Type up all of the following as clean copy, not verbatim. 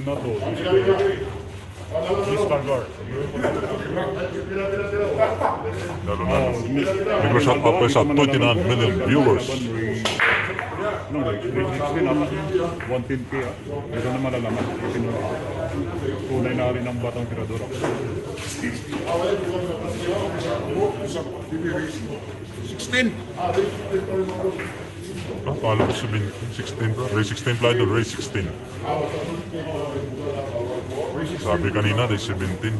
na to. Discard. Lalo na. Bigla shot up sa 29 million viewers. No, like 316 110K Ito na malalaman. Tunay na rin ang batang tirador. 16. Kala ko 16 bro. Race 16 fly to race 16. Sabi kanina, race 17.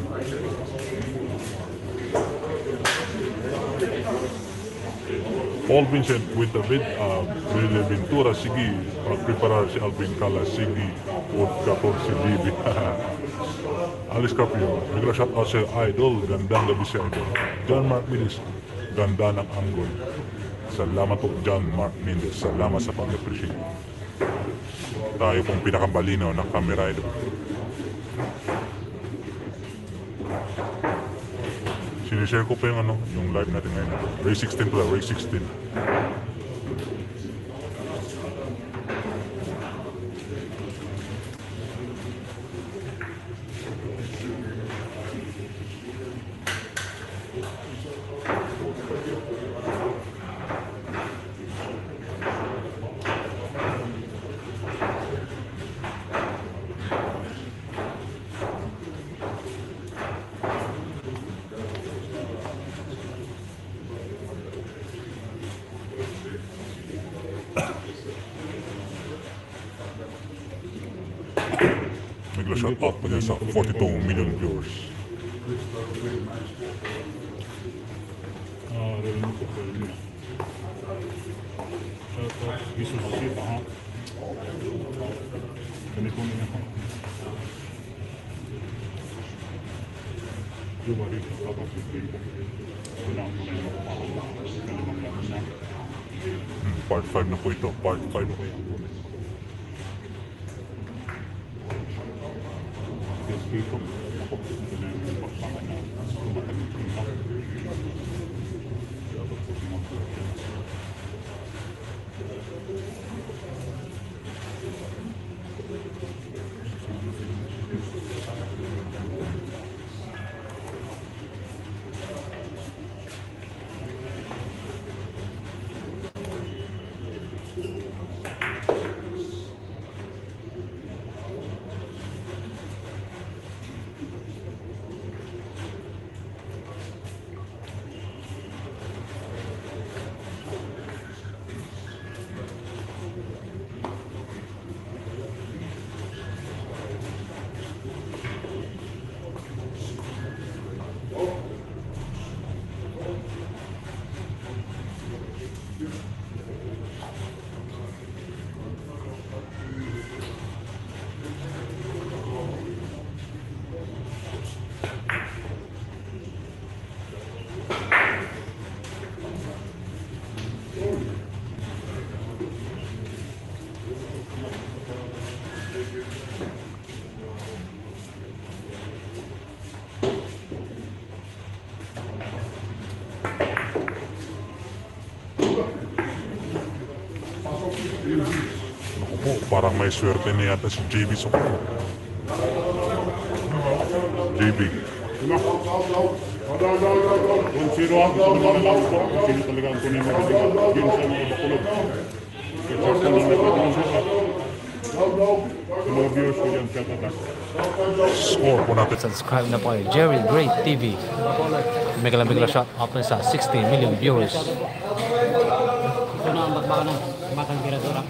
Paul Vincent with the bid, Willie Ventura, sige, preparar si Alvin Cala, sige, Wood 14 Bibi. Alice Carpio, bigla shout out sa Idol, gandang gabi si Idol. John Mark Mendes, ganda ng anggol. Salamat po John Mark Mendes, salamat sa pag-appreciate. Tayo pong pinakabalinaw ng camera idol. Sinishare ko pa yung yung live natin ngayon. Race 16 pala, race 16. Bigla shot up pa sa 42 million viewers. Rinig ko po yun. Shout out, Jesus Sipa ha. Ganito nila ha. Diba rito, tapos dito. Wala ang muna yung makapakala. Kalimang lakas na. Part 5 na po ito, part 5. Dito, ako, ito na yung bakbakan na tumatagin ko na. Dapat po sinasabi. Naku po, parang may swerte na yata si JB Socorro. JB. 1-0 ako sa mga last ko. Sino talaga ang tunay magaling at game sa mga bakulog. Kaya sa mga nagpapalong sa mga viewers ko dyan, shout out. Score po natin. Subscribe na po kayo. Jerry Great TV. Megala shot up na sa 60 million viewers. Ito na ang bakbakan ng batang tiradora.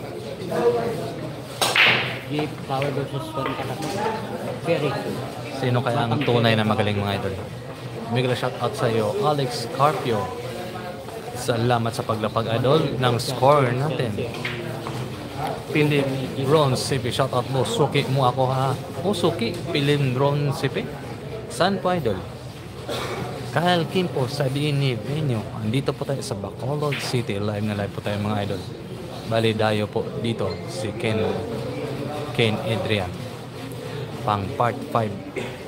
Jeep, Power versus Ferry Katakot. Ferry. Sino kaya ang tunay na magaling mga idol? Megala shot out sa iyo, Alex Carpio. Salamat sa paglapag idol ng score natin. Philip Ron CP, shout out mo. Suki mo ako ha. O Suki, Philip Ron CP. Saan po idol? Kyle Kimpo, sabihin ni Venue. Andito po tayo sa Bacolod City. Live na live po tayo mga idol. Bali dayo po dito si Ken Adrian. Pang part 5.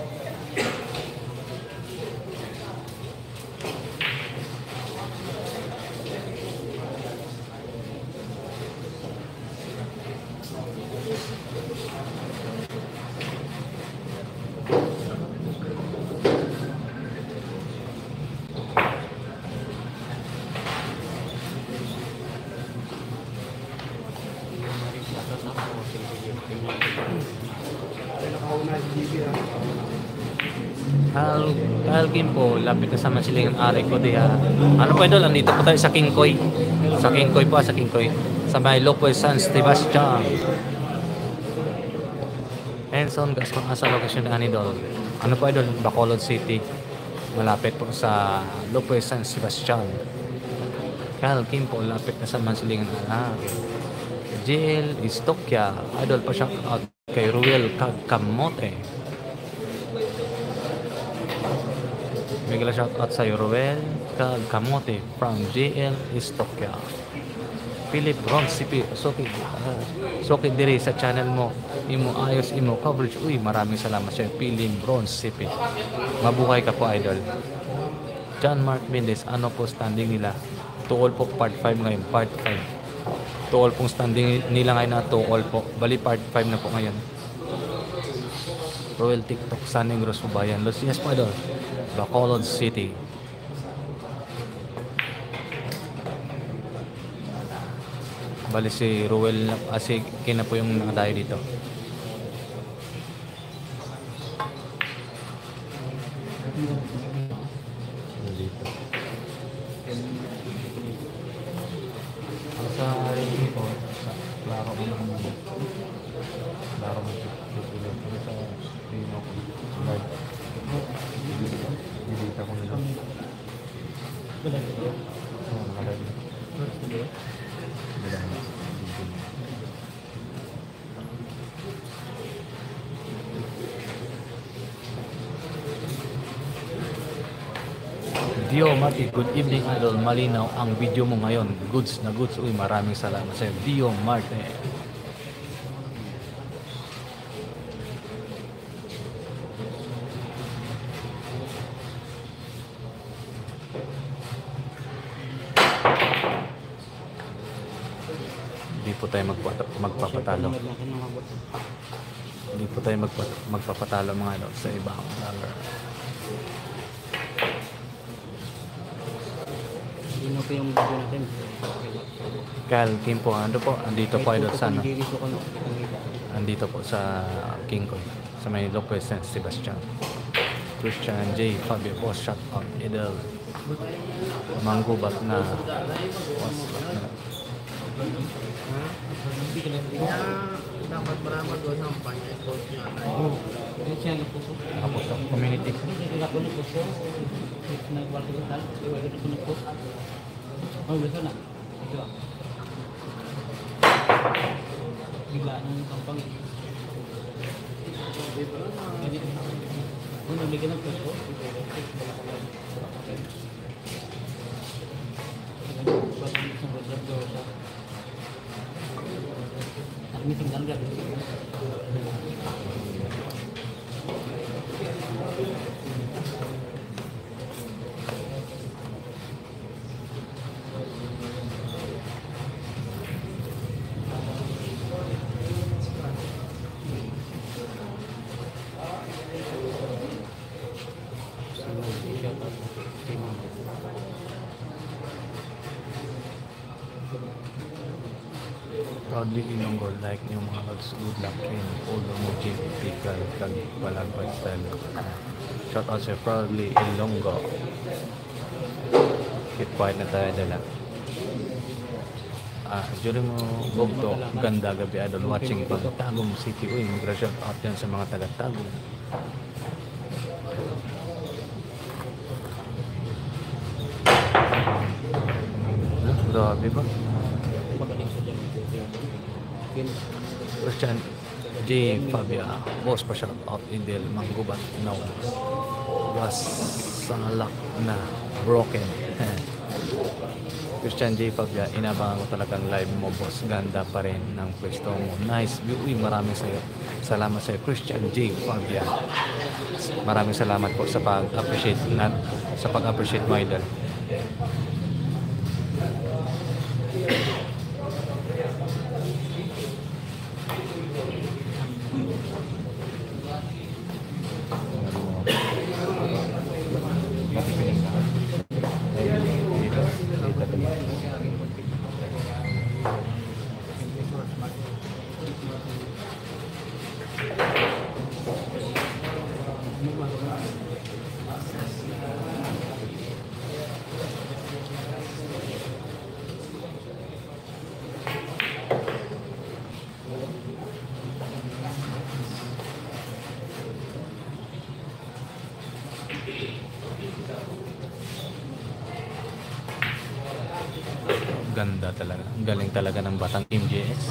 Kyle Kimpo, lapit na sa masilingan ari ko diha. Ano po idol, andito po tayo sa Kingkoy. Sa Kingkoy po, sa Kingkoy. Sa may Lopez San Sebastian. Enson, Gascon, asa lokasyon na idol. Ano po idol, Bacolod City. Malapit po sa Lopez San Sebastian. Kyle Kimpo, lapit na sa masilingan ari. JL Istokya, idol pa siya out kay Ruel Kamote. Bigla shout out sa Ruel Kamote from JL Istokya. Philip Ronsipi, soki diri sa channel mo. Imo ayos imo coverage. Uy, maraming salamat sa Philip Ronsipi. Mabuhay ka po idol. John Mark Mendez, ano po standing nila? Tuol po part 5 ngayon, part 5. To all pong standing nila ngayon na to all po. Bali part 5 na po ngayon. Royal TikTok, San Negros Bayan, Los Angeles po idol. Bacolod City. Bali si Royal, si Kina po yung nakadayo dito. Dito. Sa rin po, sa klaro ko naman. Klaro mo tutulog ko sa pino ko. Like, dilita ko nila. Oo, nakalagay. Dio Mati, good evening idol. Malinaw ang video mo ngayon. Goods na goods. Uy, maraming salamat sa iyo. Dio Marte. Hindi po tayo magpapatalo. Hindi po tayo magpapatalo mga idol sa ibang dollar. Yun po yung video natin. Kyle Kimpo, ano po? Andito po idol sa ano? Andito po sa Kingkoy. Sa may Lopez San Sebastian. Christian J. Fabio Boss, shout out idol. Manggubat na. Dapat beramal doon ang panya-post niya. Tapos sa community. Oh, betul nak? Betul. Gila nang tampang. Kung nabigyan ng peso, meeting dan gak? Proudly Ilonggo, like yung mga lods, good luck in Ulo mo, Jim, Pikal, Kag, Balagpag style. Shout out sa Proudly Ilonggo. Keep quiet na tayo dala. Diyan mo, Bogdo, ganda gabi idol, watching Tagum City. Uy, mag-shout out yan sa mga taga-Tagum. Grabe ba? Christian J. Fabia, boss pa shout out Indel Manggubat now was salak na broken. Christian J. Fabia, inabangan ko talagang live mo boss, ganda pa rin ng pwesto mo, nice view. Uy, maraming sa'yo, salamat sa'yo Christian J. Fabia, maraming salamat po sa pag-appreciate mo idol. Ganda talaga. Ang galing talaga ng batang MJS.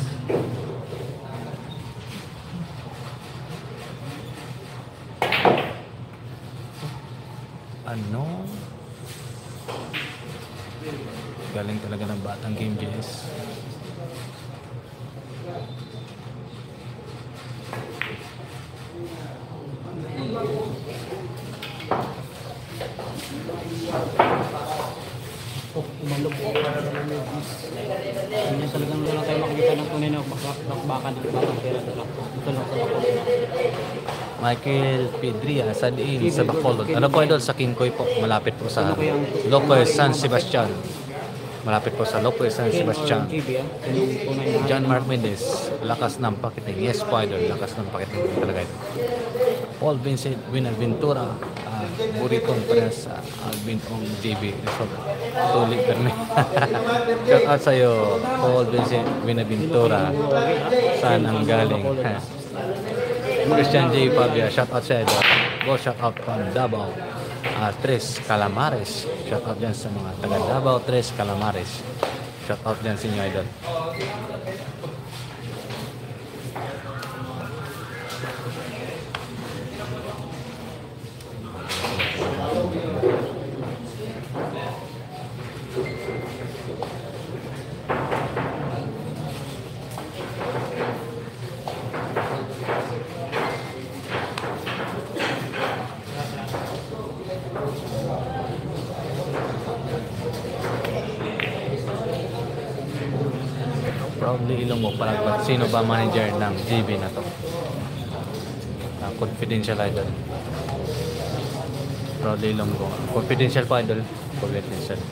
Ano? Galing talaga ng batang MJS. Oh, umalog po. Ganyan talagang wala tayo makikita ng tunay na bakbakan ng batang pera dala. Ito lang sa Bacolod. Michael Pedria sa diin sa Bacolod. Ano po idol sa Kinkoy po, malapit po sa Lopez San Sebastian. Malapit po sa Lopez San Sebastian. GB, yung tunay na John Mark Mendez, lakas ng pakiting. Yes po idol, lakas ng pakiting talaga ito. Paul Vincent Buenaventura, Buritong Press, Alvin Ong JB. Tulik kami. Shout out sa'yo, Paul Vincent Buenaventura. Saan ang galing? Christian J. Pavia, shout out sa'yo. Go shout out from Davao. Tres Calamares. Shout out dyan sa mga taga Davao, Tres Calamares. Shout out dyan sa inyo idol. Proudly Ilonggo Palagbat. Sino ba manager ng GB na to? Confidential idol. Proudly Ilonggo. Confidential pa idol. Confidential.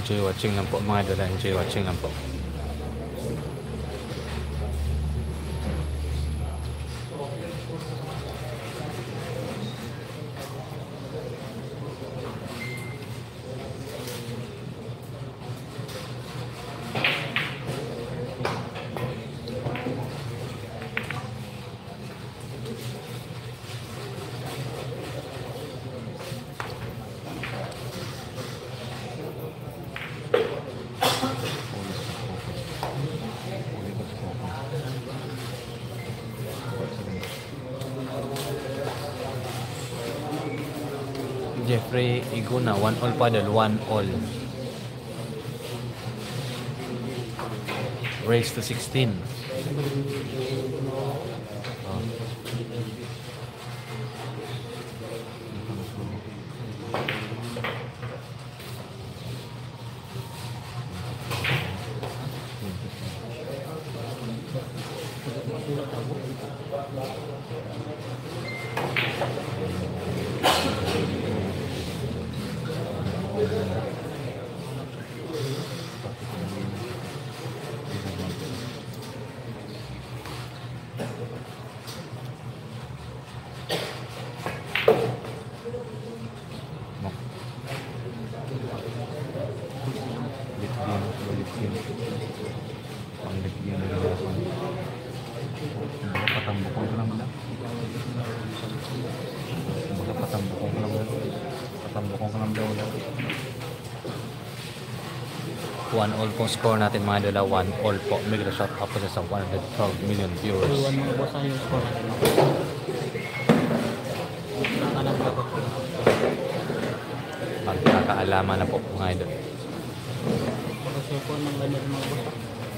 Enjoy watching lang po mga idol. Enjoy watching lang po. Jeffrey Iguna, 1-all paddle, 1-all. Race to 16. Oh. One all pong score natin mga idol. 1-all po. Mega shot up to sa 112 million viewers. Iwan mo boss yung score natin. Nakanan ka po. Pagkakaalaman na po mga idol. Pag-share po ng ganda ng mga boss.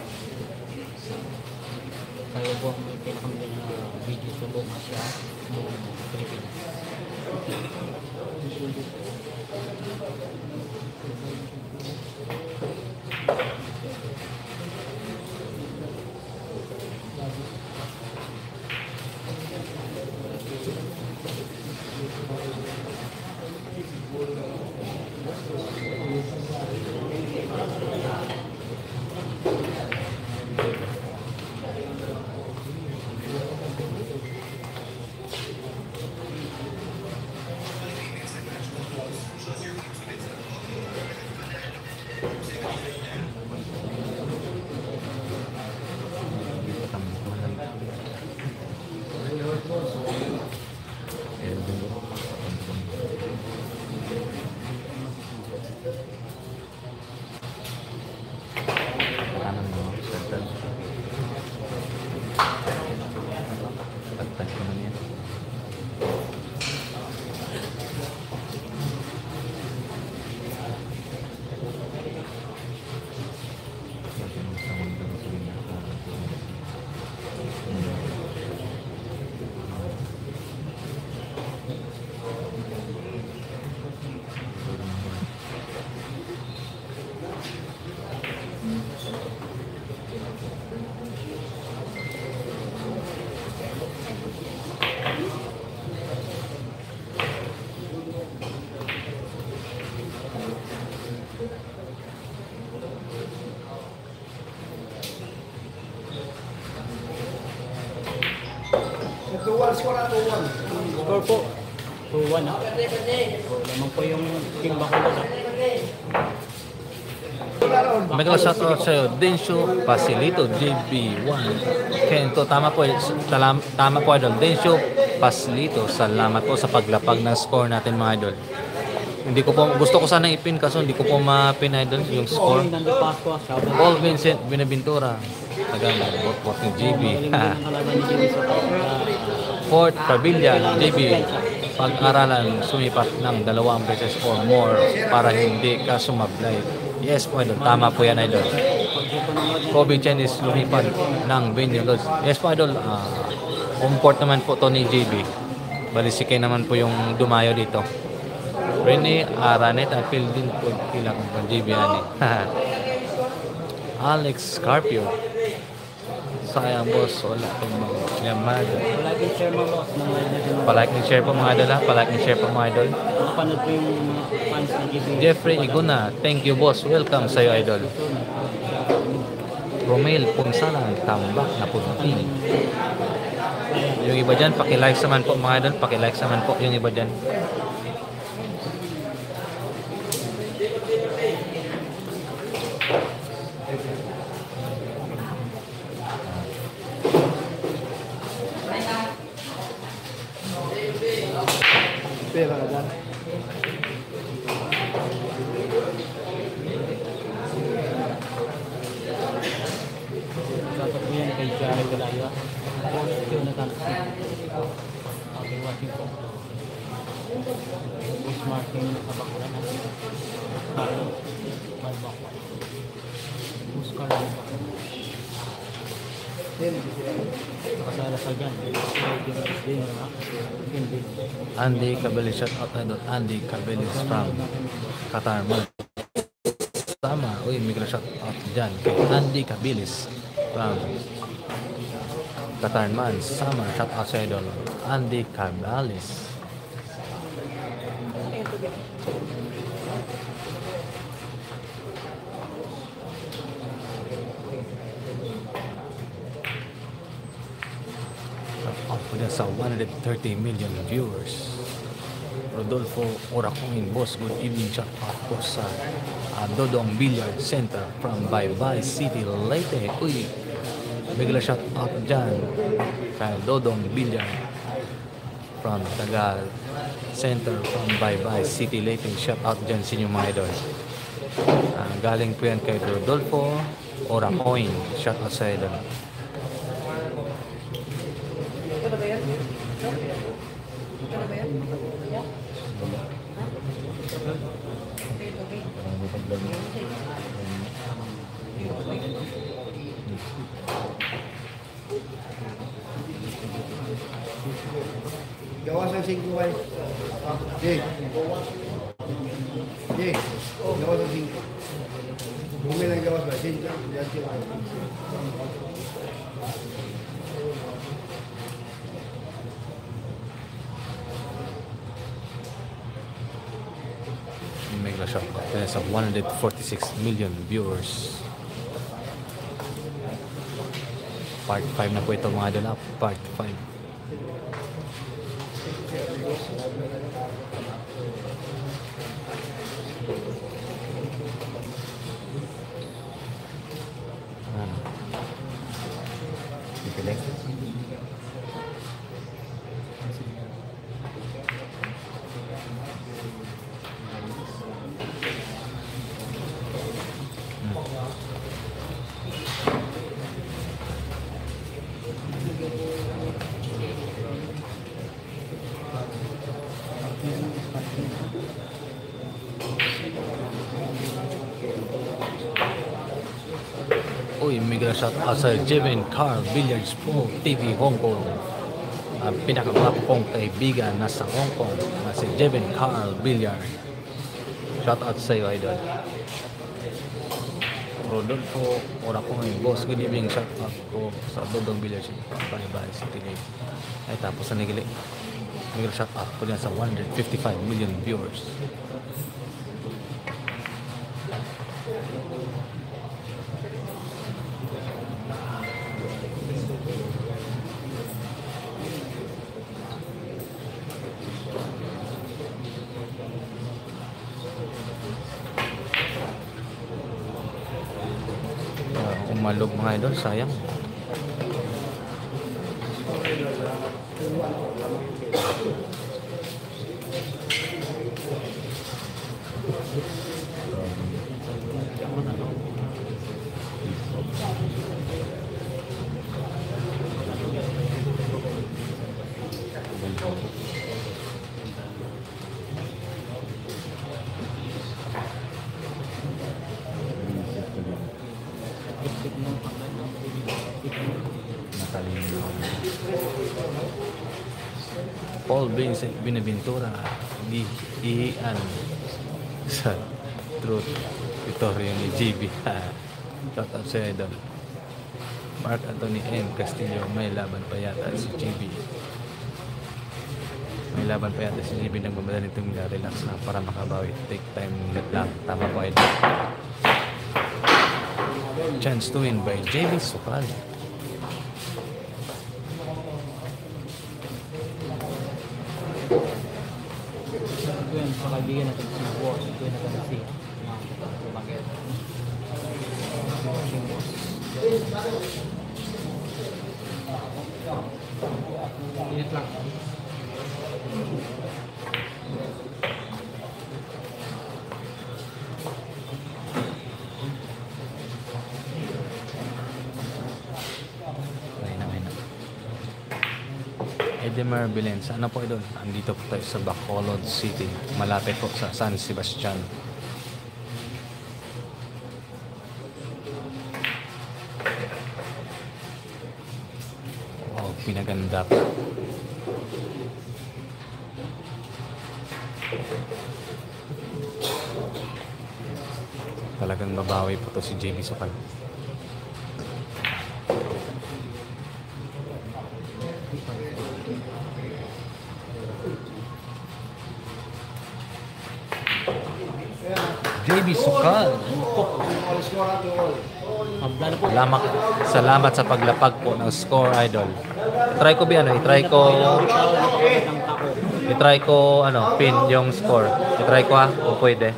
Kaya po ang pinakambing na video sa buong Asia ng Pilipinas. Score po 2-1 ha. Lamang po yung King Bacolod ha. Mega shoutout sa'yo, Densyo Pasilito, JB1. Kento, tama po idol. Densyo Pasilito, salamat po sa paglapag ng score natin mga idol. Hindi ko po, gusto ko sana ipin kaso hindi ko po ma-pin idol yung score. Nando Pascua, shoutout. Paul Vincent Binaventura, tagang bot ng JB. Magaling din ang kalaban ni Jimmy sa Fort Pavilla, JB. Pag-aralan, sumipat ng 2 beses or more para hindi ka sumablay. Yes po idol, tama po yan idol. Kobe Chen is lumipad ng venue lods. Yes po idol, home court naman po to ni JB. Balisikay naman po yung dumayo dito. Rene Aranet at Pildin po ilang JB ani. Alex Carpio. Sayang boss, wala pang mga yamada. Palagi share mo boss ng live na din. Palike and share po mga idol ha. Palike and share po mga idol. Napanood ko yung mga fans na GB. Jeffrey Iguna, thank you boss. Welcome sa iyo idol. Romel Punsalan, tambak na punti. Yung iba dyan, paki-like naman po mga idol. Paki-like naman po yung iba dyan. Pera ka dyan. Dapat ko yan kay Jari Galaya. Yung natansi. Okay, watching po. Boss Martin nakabakulan na. Carlo. Malbak. Boss Carlo. Nakasala sa dyan. Andy Cabelis, shout out idol. Andy Cabelis from Qatar. Sama, uy, may shout out dyan kay Andy Cabelis from Qatar man. Sama, shout out sa idol. Andy Cabelis. Sa 130 million viewers. Rodolfo Oracoin, boss, good evening, shout out po sa Dodong Billiard Center from Baybay City, Leyte. Uy, bigla shout out dyan kay Dodong Billiard from Tagal Center from Baybay City, Leyte. Shout out dyan sa inyong mga idol. Galing po yan kay Rodolfo Oracoin, shout out sa idol. Gawas ng 5 kayo. Jay. Jay. Gawas ng 5. Bumi lang gawas ba? Jay. Mega Shop sa 146 million viewers. Part 5 na po ito mga idol. Part 5. Uy, mega shout out sa Jevin Carl Billiards po, TV Hong Kong. Ang pinakagwapo kong kaibigan nasa Hong Kong na si Jevin Carl Billiard. Shout out sa iyo, idol. Rodolfo Oracoin, boss, good evening. Shout out po sa Dodong Billiards. Bye-bye, City Lake. Ay, tapos sa Nigili. Mega shout out po dyan sa 155 million viewers. Umalog mga idol, sayang. Paul Vincent Binaventura Ian sa Truth Victoria ni GB. Shout out sa idol. Mark Anthony M. Castillo, may laban pa yata si JB. May laban pa yata si JB nang gumadali tumila. Relax na para makabawi. Take time lang. Tama po idol. Chance to win by JB Sukal. Ito yun, sa kaibigan natin si Boss. Ito yun natin si Bakit. Init lang. Edemar Belen, sana po idol? Andito po tayo sa Bacolod City. Malapit po sa San Sebastian. Wow, pinaganda pa. Talagang babawi po to si JB Sukal. JB Sukal. Salamat sa paglapag po ng score idol. I-try ko pin yung score. I-try ko kung pwede.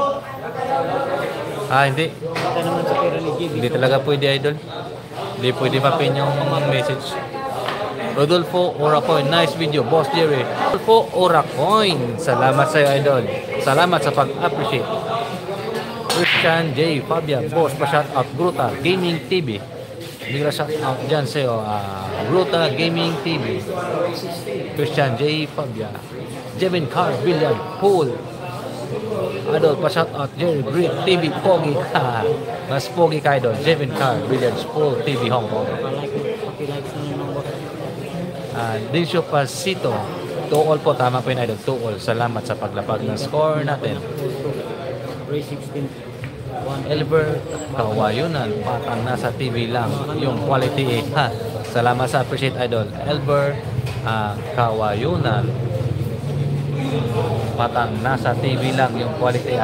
Hindi. Hindi talaga pwede idol. Hindi pwede pa-pin yung message. Rodolfo Oracoin, nice video, Boss Jerry. Rodolfo Oracoin, salamat sa iyo idol. Salamat sa pag-appreciate. Christian J. Fabian, boss, pa-shout out Gruta Gaming TV. Bigla shout out dyan sa iyo, Gruta Gaming TV. Christian J. Fabian. Jevin Car, Billiard, Pool. Idol, pa-shout out Jerry Great TV, Pogi ka. Mas Pogi ka idol, Jevin Car, Billiard, Pool TV, Hong Kong. Dinsyo Pasito, 2-all po, tama po yun idol, 2-all. Salamat sa paglapag ng score natin. Elber Kawayunan, patang nasa TV lang yung quality Salamat sa appreciate idol. Elber Kawayunan, patang nasa TV lang yung quality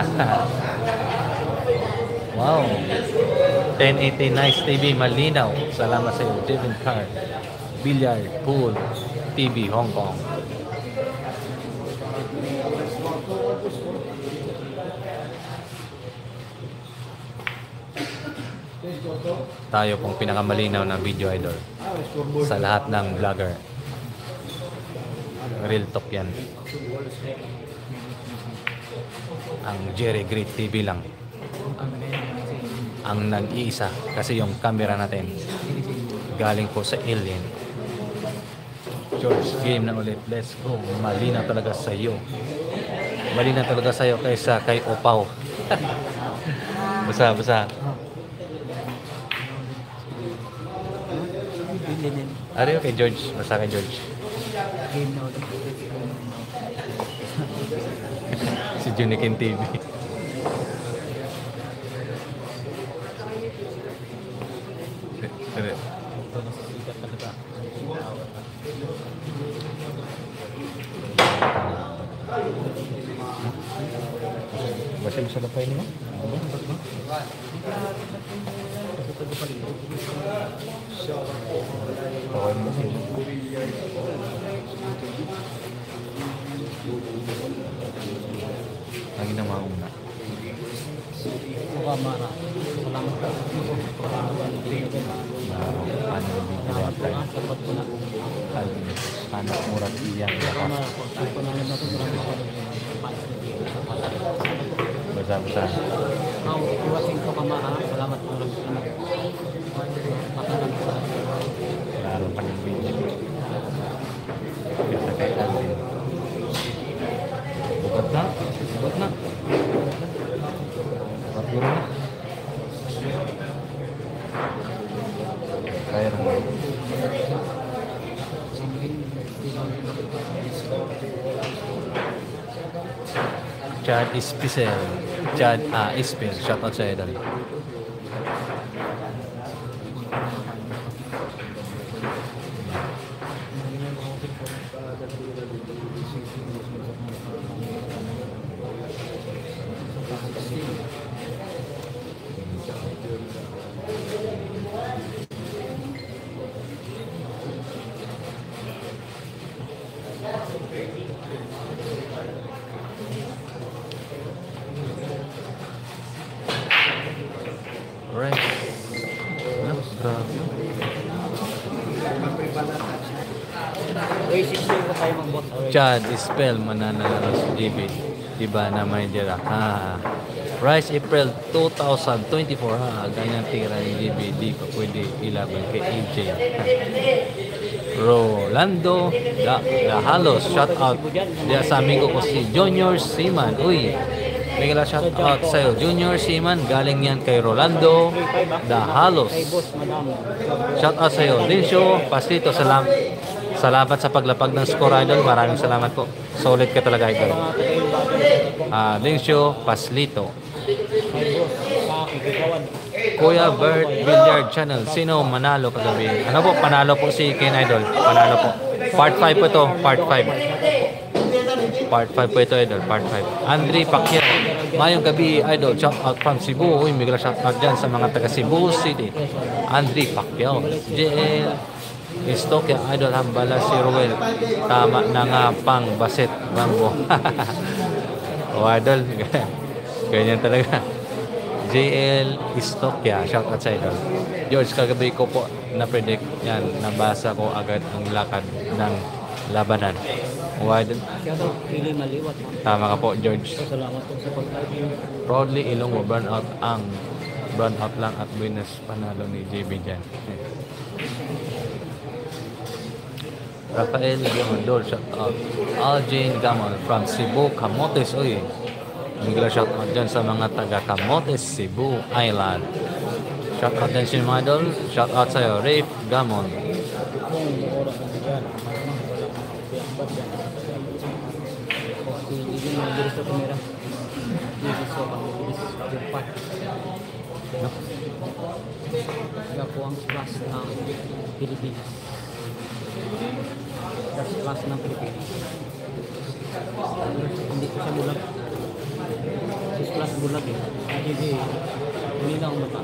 Wow, 1080 nice TV, malinaw. Salamat sa iyo, Jevin Card, Billiard, Pool TV, Hong Kong. Tayo pong pinakamalinaw na video idol sa lahat ng vlogger. Real talk yan. Ang Jerry Great TV lang ang nag-iisa kasi yung camera natin galing po sa alien. George, game na ulit. Let's go. Malinaw talaga sa iyo. Malinaw talaga sa iyo kaysa kay Opaw. Basa. Ano yung kay George? Basta kay George. Si Junikin TV. Basta mo sa lapay niyo? Okay mo sila. Lagi na mauna. Mara. Salamat po. Ano yung pinatay? Anak murat iyan. Basa-basa. Iwasin ko kamara. Salamat po. Laro pa ng video. Kaya kay Alvin. Bukat na. Siguro na. Kaya na. Chad Ispicel. Ispel. Shoutout sa idol. Uy, 16 ko tayo mag-boss. Chad Spell mananalo sa GB. Diba na may dira? Rise April 2024 ha. Ganyan tira ni GB. Di ko pwede ilaban kay AJ. Rolando Halos, shout out dia sa amigo ko si Junior Seaman. Uy, may kala shout out sa'yo Junior Seaman, galing yan kay Rolando Halos. Shout out sa'yo Linsyo Paslito, salamat sa paglapag ng score idol, maraming salamat po, solid ka talaga idol. Linsyo Paslito. Kuya Bert Billiard Channel, sino manalo kagabi? Ano po, panalo po si Ken Idol. Panalo po. Part 5 po ito, part 5. Part 5 po ito, Idol, part 5. Andre Pacquiao, mayong gabi, Idol, shout out from Cebu. Uy, may shout out dyan sa mga taga Cebu City. Andre Pacquiao, JL Istokya, Idol, hambala si Ruel. Tama na nga pang Baset Rambo. O, Idol, ganyan talaga. JL Istokya, shout out sa idol. George, kagabi ko po na-predict yan, nabasa ko agad ang lakad ng labanan. Wide. Pili maliwat. Tama ka po, George. Salamat po sa pag-live. Proudly Ilonggo, burnout lang at winners panalo ni JB dyan. Rafael Gamondol, shout out. Aljane Gamon from Cebu, Camotes. Uy, bigla shout out dyan sa mga taga Camotes, Cebu Island. Shout out din sa mga idol. Shout out sa'yo, Rafe Gamon. Ang class ng Pilipinas. That's class ng Pilipinas. Hindi ko siya bulag. This class bulag eh. Hindi na ako mata.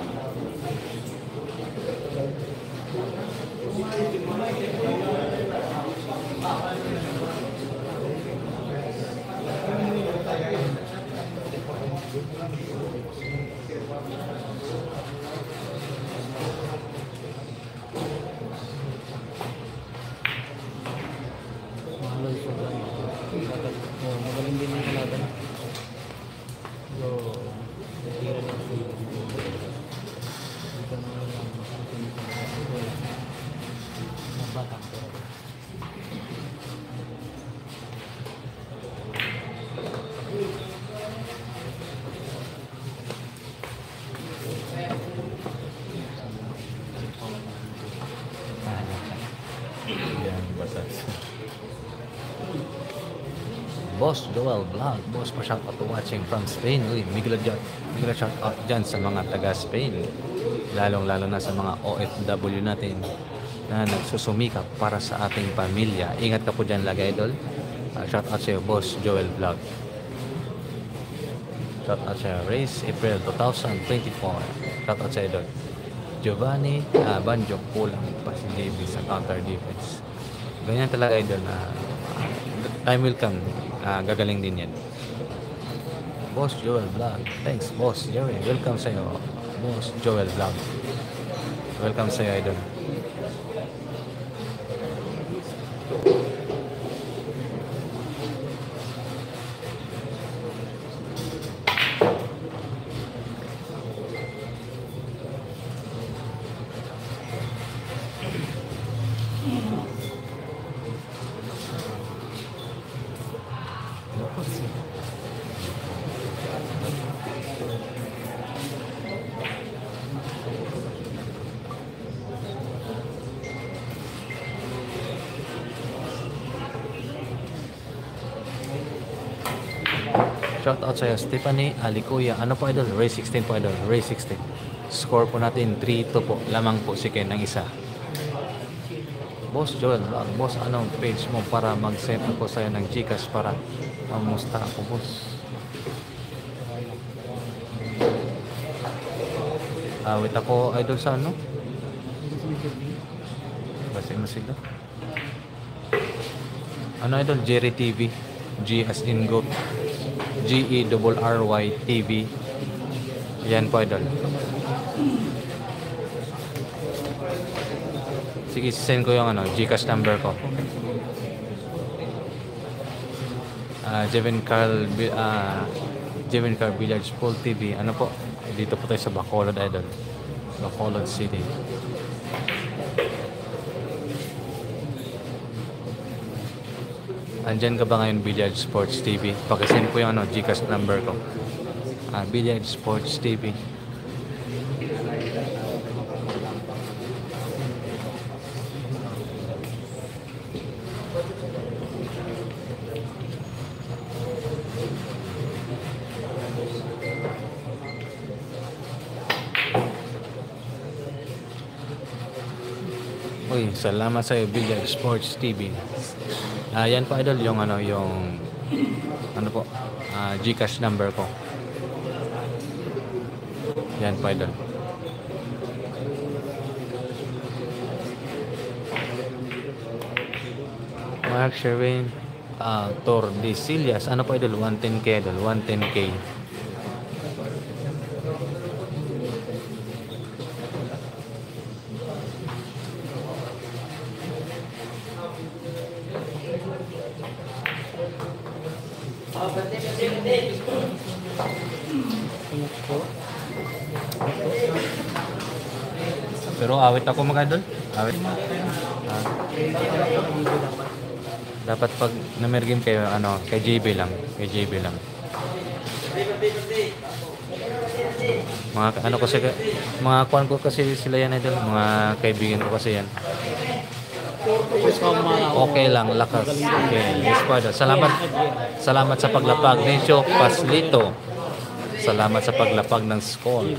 Magaling din yung kalaban. So, natira niya sa iyo. Ito na lang ang batang. Yan, basag. Boss Joel Vlog, boss pa shout out to watching from Spain. Uy, migla shout out dyan sa mga taga Spain, lalong-lalo na sa mga OFW natin na nagsusumikap para sa ating pamilya. Ingat ka po dyan lagi, idol. Shout out sa'yo, boss Joel Vlog. Shout out sa'yo, Race April 2024. Shout out sa'yo, idol. Giovanni Banjo, kulang pa si JB sa counter defense. Ganyan talaga, idol, na time will come. Gagaling din yan. Boss Joel Vlog. Thanks, Boss Jerry. Welcome sa'yo, Boss Joel Vlog. Welcome sa'yo, idol. Shout out sa'yo, Stephanie Alikuya. Ano po, idol? Ray 16 po, idol. Ray 16. Score po natin 3-2 po. Lamang po si Ken ng isa. Boss Joel, boss, anong page mo para mag-send ako sa'yo ng Gcash para mamusta ako, boss? Wait ako, idol, sa ano? Basi mo sila. Ano, idol? Jerry TV. G as in goat. GERRY TV. Yan po, idol. Sige, send ko yung Gcash number ko. Jevin Carl Village Pool TV. Ano po? Dito po tayo sa Bacolod, idol. Bacolod City. Andyan ka ba ngayon, Village Sports TV? Pakisend po yung Gcash number ko. Village Sports TV. Uy, salamat sa Village Sports TV. Yan po idol yung po Gcash number ko. Yan po idol. Mark Sherwin Tordesillas. Ano po idol? 110k idol. 110k. Pero awit ako mga idol. Awit. Dapat pag namergim kayo kay JB lang, kay JB lang. Mga kasi mga kuan ko kasi sila yan idol, mga kaibigan ko kasi yan. Okay lang, lakas. Okay, yes po idol. Salamat sa paglapag Nencio Paslito. Salamat sa paglapag ng score.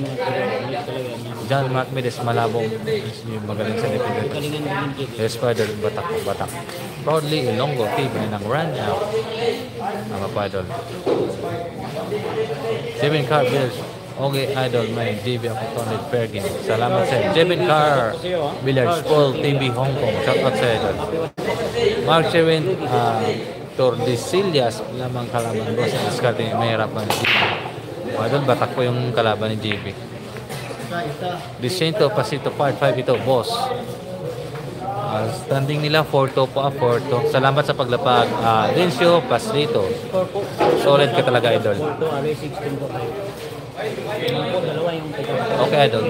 John Mark Medes, Malabong. Magaling sa defender. Yes, Father, Batak. Proudly, Ilonggo, TV ng run out. Mga Padol. Jevin Carr, Village. Okay, idol, may JB ako Tony Pergin. Salamat sa Jevin Carr, Village, Paul, TV, Hong Kong. Shout out sa idol. Mark Sherwin, Tordesillas, lamang kalaban ko sa diskarte. Mahirap na. Idol, batak ko yung kalaban ni JB. Vicento Pasito Part 5 ito, boss. Standing nila 4-2 po, 4-2. Salamat sa paglapag. Dencio Pasito. Solid ka talaga, idol. Okay, idol.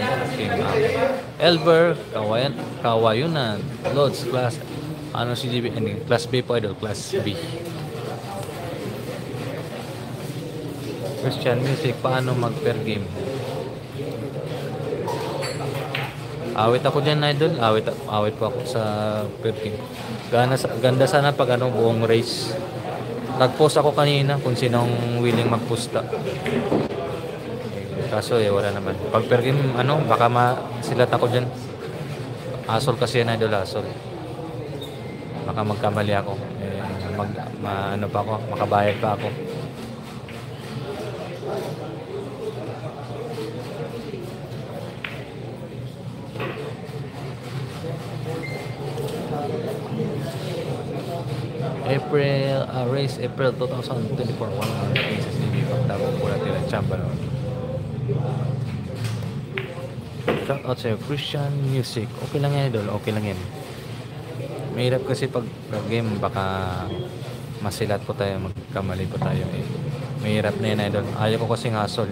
Elber Kawayunan. Lods class. Ano si JB? Class B po, idol. Class B. Christian Music, paano mag-per game? Awit ako dyan, idol. Awit po ako sa per game. Ganda sana pag buong race. Nag-post ako kanina kung sinong willing mag-posta. Kaso wala naman. Pag per game, baka silat ako dyan. Asol kasi yan, idol, asol. Baka magkamali ako. Pa ako, makabayad pa ako. Race April 2024 100 cases TV pagtabong po natin ang chamba naman. Shout out sa Christian Music. Okay lang yan, idol. Okay lang yan. Mahirap kasi pag game baka masilat po tayo, magkamali po tayo. Mahirap na yan, idol. Ayaw ko kasing hassle.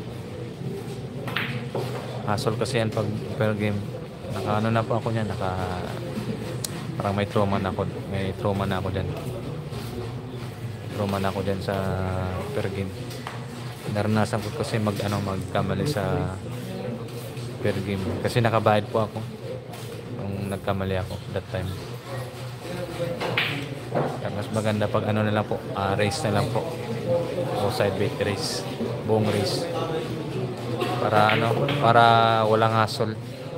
Hassle kasi yan pag per game. Na po ako niyan. Parang may trauma na ako. May trauma na ako dyan. Trauma na ako dyan sa per game. Naranasan ko kasi magkamali sa per game. Kasi nakabayad po ako nung nagkamali ako that time. Mas maganda pag na lang po, race na lang po. O side bait race. Buong race. Para walang hassle.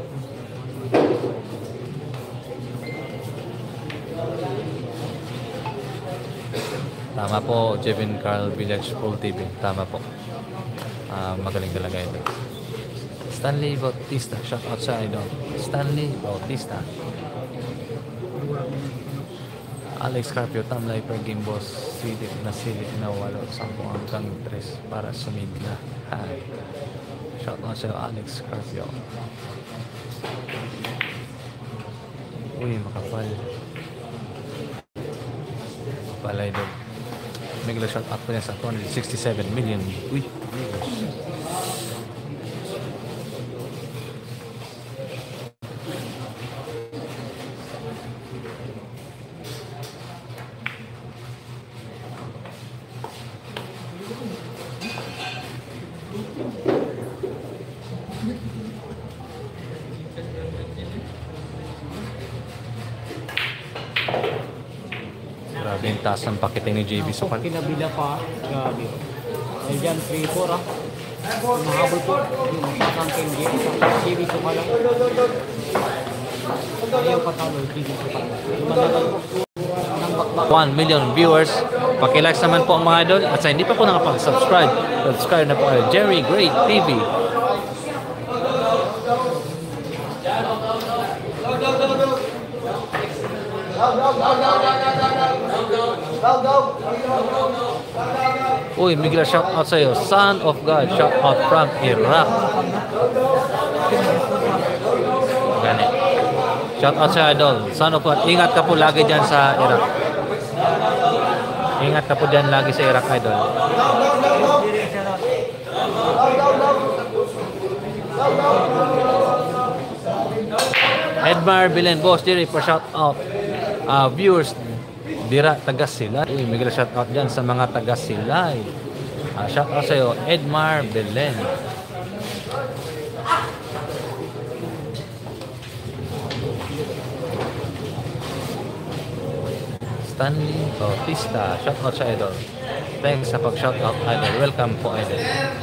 Tama po, Jevin Carl Village Pool TV. Tama po. Magaling talaga ito. Stanley Bautista. Shout out sa idol. Stanley Bautista. Alex Carpio. Tamlay per game boss. Silip na 8. 10 hanggang 3 para sumigla. Shout out sa Alex Carpio. Uy, makapal. Makapal idol. Mega shot up niya sa 267 million. Uy, grabe yung taas ng pakiting ni JB Sukal. Kinabila pa. Grabe. Dahil dyan, 3-4 ah. Mahabol po. Yung pasang KMJ. JB Sukal lang. Ayaw patalo. JB Sukal. Lumalagal po. 1 million viewers. Paki-likes naman po ang mga idol. At sa hindi pa po nakapag-subscribe, subscribe na po kayo. Jerry Great TV. Uy, Miguel, shout out sa'yo. Son of God, shout out from Iraq. Ganit. Shout out sa idol. Son of God, ingat ka po lagi dyan sa Iraq. Ingat ka po dyan lagi sa Iraq, idol. Edmar Bilen, Boss Jerry, for shout out. Viewers, Dira, Tagas-Silay. Uy, Miguel, shout out dyan sa mga Tagas-Silay. Shout out sa'yo, Edmar Belen. Stanley Bautista, shout out sa idol. Thanks sa pag-shout out, idol. Welcome po, idol.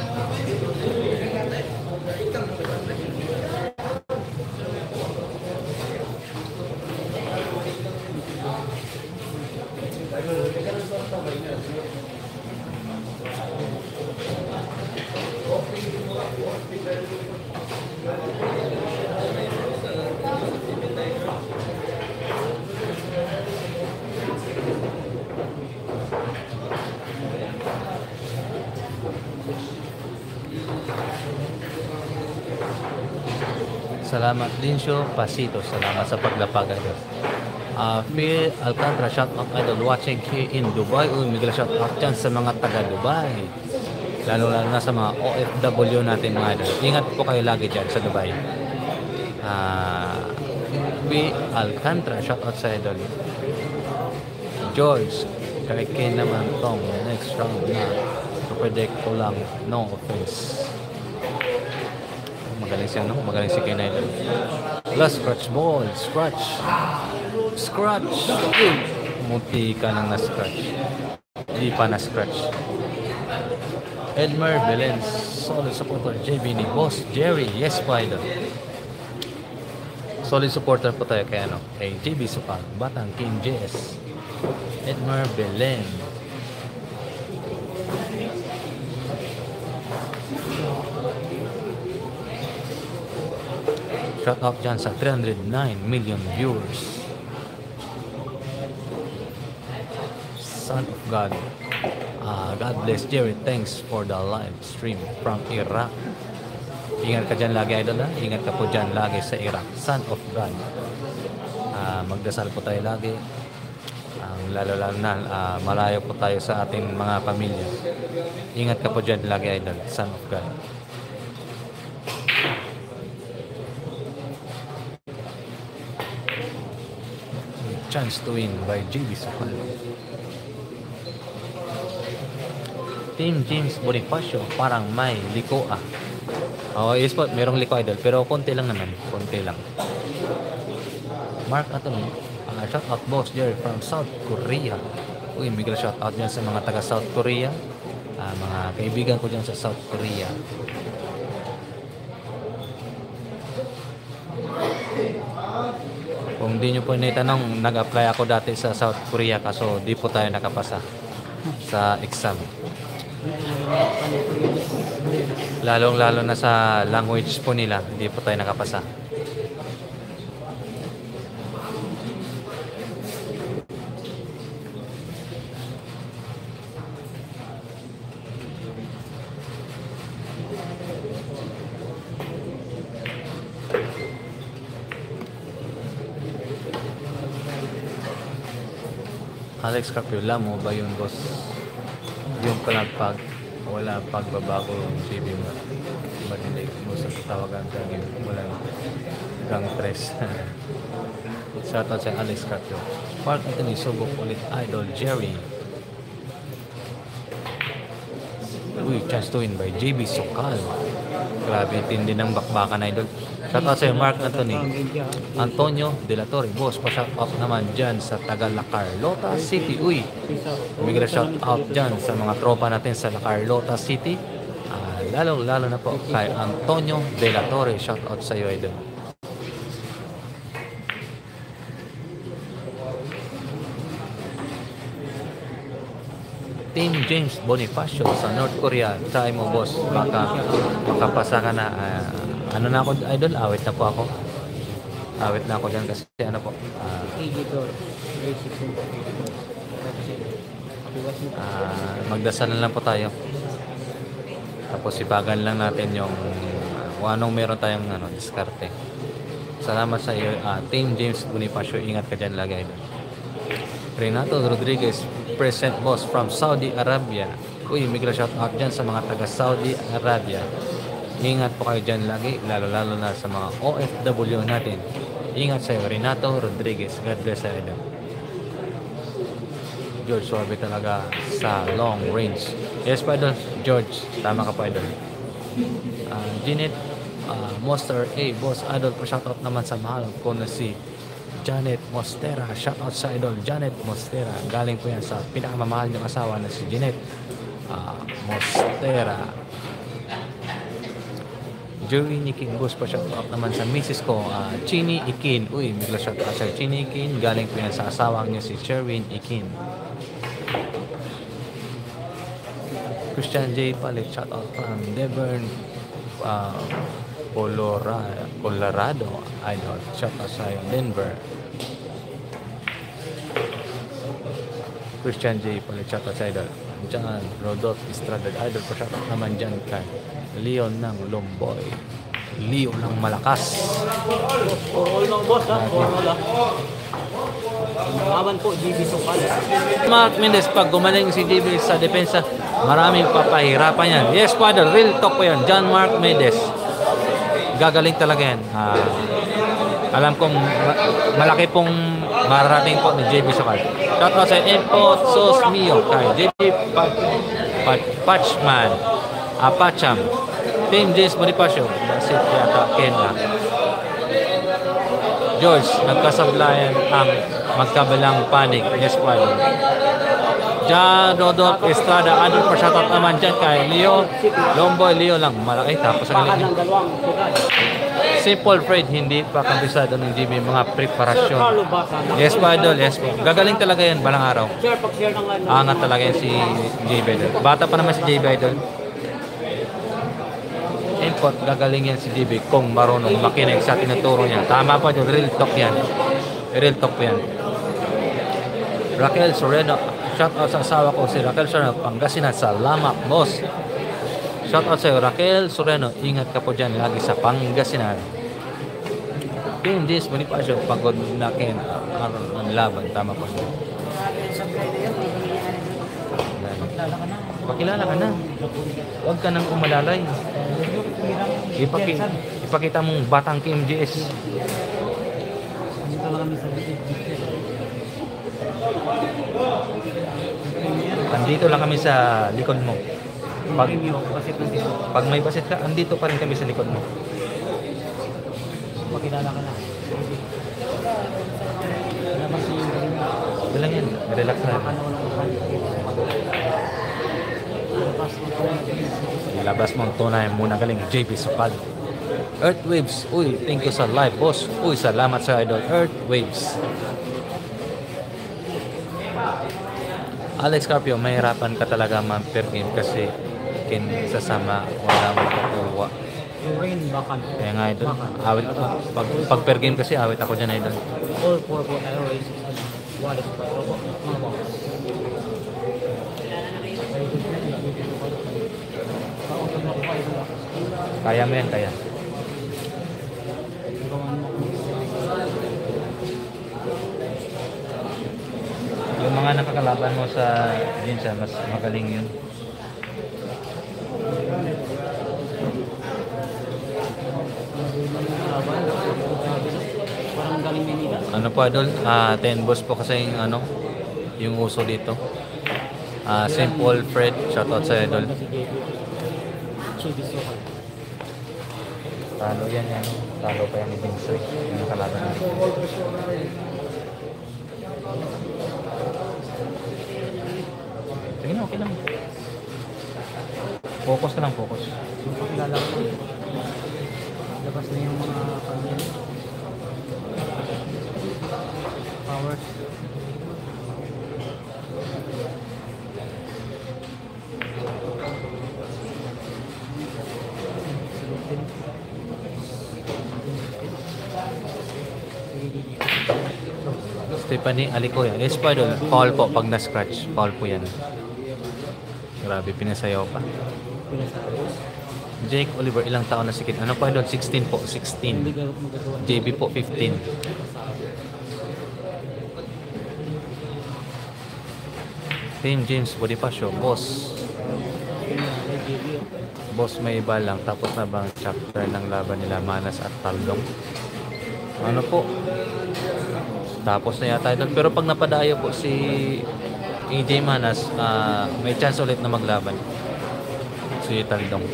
Salamat Linsyo Pasito. Salamat sa paglapag, idol. Phil Alcantara, shout out, idol. Watching here in Dubai. Uy, Miguel, shout out dyan sa mga taga Dubai. Lalo na sa mga OFW natin, mga idol. Ingat po kayo lagi dyan sa Dubai. Phil Alcantara, shout out sa idol. George, kay Ken naman tong next round na. Predict ko lang, no offense. Magaling siya, no? Magaling si Ken idol. Last scratch ball. Scratch. Scratch. Muti ka nang na-scratch. Hindi pa na-scratch. Edmer Belen. Solid supporter. JB ni Boss Jerry. Yes po, idol. Solid supporter po tayo kay ano? Kay JB Sukal. Batang King JS. Edmer Belen. Shout out dyan sa 309 million viewers. Son of God. God bless Jerry. Thanks for the live stream from Iraq. Ingat ka dyan lagi, idol, ha? Ingat ka po dyan lagi sa Iraq. Son of God. Magdasal po tayo lagi. Lalo na malayo po tayo sa ating mga pamilya. Ingat ka po dyan lagi, idol. Son of God. Chance to win by JB Sukal. Team James Bonifacio, parang may liko ah. Yes po, merong liko, idol, pero konti lang naman, konti lang. Mark Anthony, shout out Boss Jerry from South Korea. Uy, Miguel, shout out dyan sa mga taga South Korea. Mga kaibigan ko dyan sa South Korea. Kung di nyo po naitanong, nag-apply ako dati sa South Korea kaso di po tayo nakapasa sa exam. Lalong-lalo na sa language po nila, di po tayo nakapasa. Alex Carpio, mo ba yun, boss? Yung pala pag wala pagbabago yung JB mo. Ba't hindi mo sa tawagan sa game? Wala gang tres. Shoutout sa Alex Carpio. Mark Anthony, subok ulit Idol Jerry. Uy, chance to win by JB Sokal. Grabe, tindi ng bakbakan, Idol. Shoutout sa Mark Anthony. Antonio De La Torre. Boss, pa-shoutout naman dyan sa taga La Carlota City. Uy, bigla shoutout dyan sa mga tropa natin sa La Carlota City. Lalo na po kay Antonio De La Torre. Shoutout sa iyo, Idol. Team James Bonifacio sa North Korea. Try mo, boss. Baka makapasa ka na. Ano na ako, Idol? Awit na po ako. Awit na ako dyan kasi ano po. Magdasal na lang po tayo. Tapos ibagan lang natin yung kung anong meron tayong diskarte. Salamat sa iyo, Team James Bonifacio. Ingat ka dyan lagi, Idol. Renato Rodriguez, present boss from Saudi Arabia. Uy, migla shout out dyan sa mga taga Saudi Arabia. Ingat po kayo dyan lagi, lalo na sa mga OFW natin. Ingat sa iyo, Renato Rodriguez. God bless sa iyo. George, suwabe talaga sa long range. Yes pa, Idol. George, tama ka pa, Idol. Janet Monster A, boss, Idol, pa shout out naman sa mahal ko na si Janet Mostera. Shoutout sa Idol Janet Mostera. Galing po yan sa pinakamamahal niyong asawa na si Janet Mostera. Jerry Niking, boss, pa shoutout naman sa Mrs. ko, Chini Ikin. Uy, bigla shoutout sa Chini Ikin. Galing po yan sa asawa niya si Sherwin Ikin. Christian J. Palit, shoutout from Devon Colorado, Idol. Shoutout sa Denver. Christian J. Palit, shoutout sa Idol. John Rodolph Estrada, Idol. Pa shoutout naman dyan kay Leon ng Lomboy. Leon ng Malakas. All lang, boss, ha? All lang. Laban po, JB Sokal. Mark Mendez, pag gumaling si JB sa depensa, maraming papahirapan yan. Yes, Father, real talk po yan. John Mark Mendez. Gagaling talaga yan. Alam kong malaki pong mararating po ni JB Sokal. Shout out sa Info Sos Mio kay JB Patchman, Apacham, Team James Bonifacio. That's it, yata Ken na. George, nagkasablayan ang magkabilang panig. Yes, Father. John Rodolph Estrada, ano pa shoutout naman dyan kay Leo Lomboy. Leo lang malaki, tapos ang galing. Simple Fred, hindi pa kabisado ng GB mga preparasyon. Yes po, Idol, yes po. Gagaling talaga yan balang araw. Angat talaga yan si JB Idol. Bata pa naman si JB Idol. Import, gagaling yan si JB kung marunong makinig sa tinuturo niya. Tama po, real talk yan. Real talk po yan. Raquel Soreno, shout out sa asawa ko si Raquel Soreno, Pangasinan. Salamat, boss. Shout out sa iyo, Raquel Soreno. Ingat ka po dyan lagi sa Pangasinan. Team James Bonifacio, pagod na kin ang laban. Tama po. Pakilala ka na. Huwag ka nang umalalay. Ipakita mong batang KMJS. Andito lang kami sa likod mo. Pag may basit ka, andito pa rin kami sa likod mo. Makilala ka na. Wala yan. Relax na. Ilabas mo ang tunay muna galing JB Sokal. Earthwaves. Uy, thank you sa live, boss. Uy, salamat sa Idol. Earthwaves. Alex Carpio, mahirapan ka talaga man-per game kasi sasama wala mo kukuha. Kaya nga, Idol, awit ako. Pag per game kasi awit ako dyan, Idol. All 4 po tayo is wallet pa. Kaya mo yan, kaya. Yung mga mga nakakalaban mo sa Jinsa, mas magaling yun. Parang galing na nila. Ano po idol? 10 boss po kasi yung ano, yung uso dito. Simple Fred, shoutout sa idol. Si JB. Chubis Sokal. Talo yan yan. Talo pa yan ni Binsoy. Yung nakalaban natin. Sige na, okay lang. Focus ka lang, focus. Yung pakilala ko. Labas na yung mga kanya. Powers. Stephanie Alicoya. Yes po idol. Foul po pag na-scratch. Foul po yan. Grabe, pinasayaw pa. Pinasabos. Jake Oliver, ilang taon na sikit? Ano po idol? 16 po. Hindi 16. magagawa. JB po, 15. Team James Bonifacio, boss. Boss may iba lang. Tapos na bang chapter ng laban nila Manas at Taldong? Ano po? Tapos na yata ito. Pero pag napadayo po si AJ Manas, may chance ulit na maglaban. Si Taldong.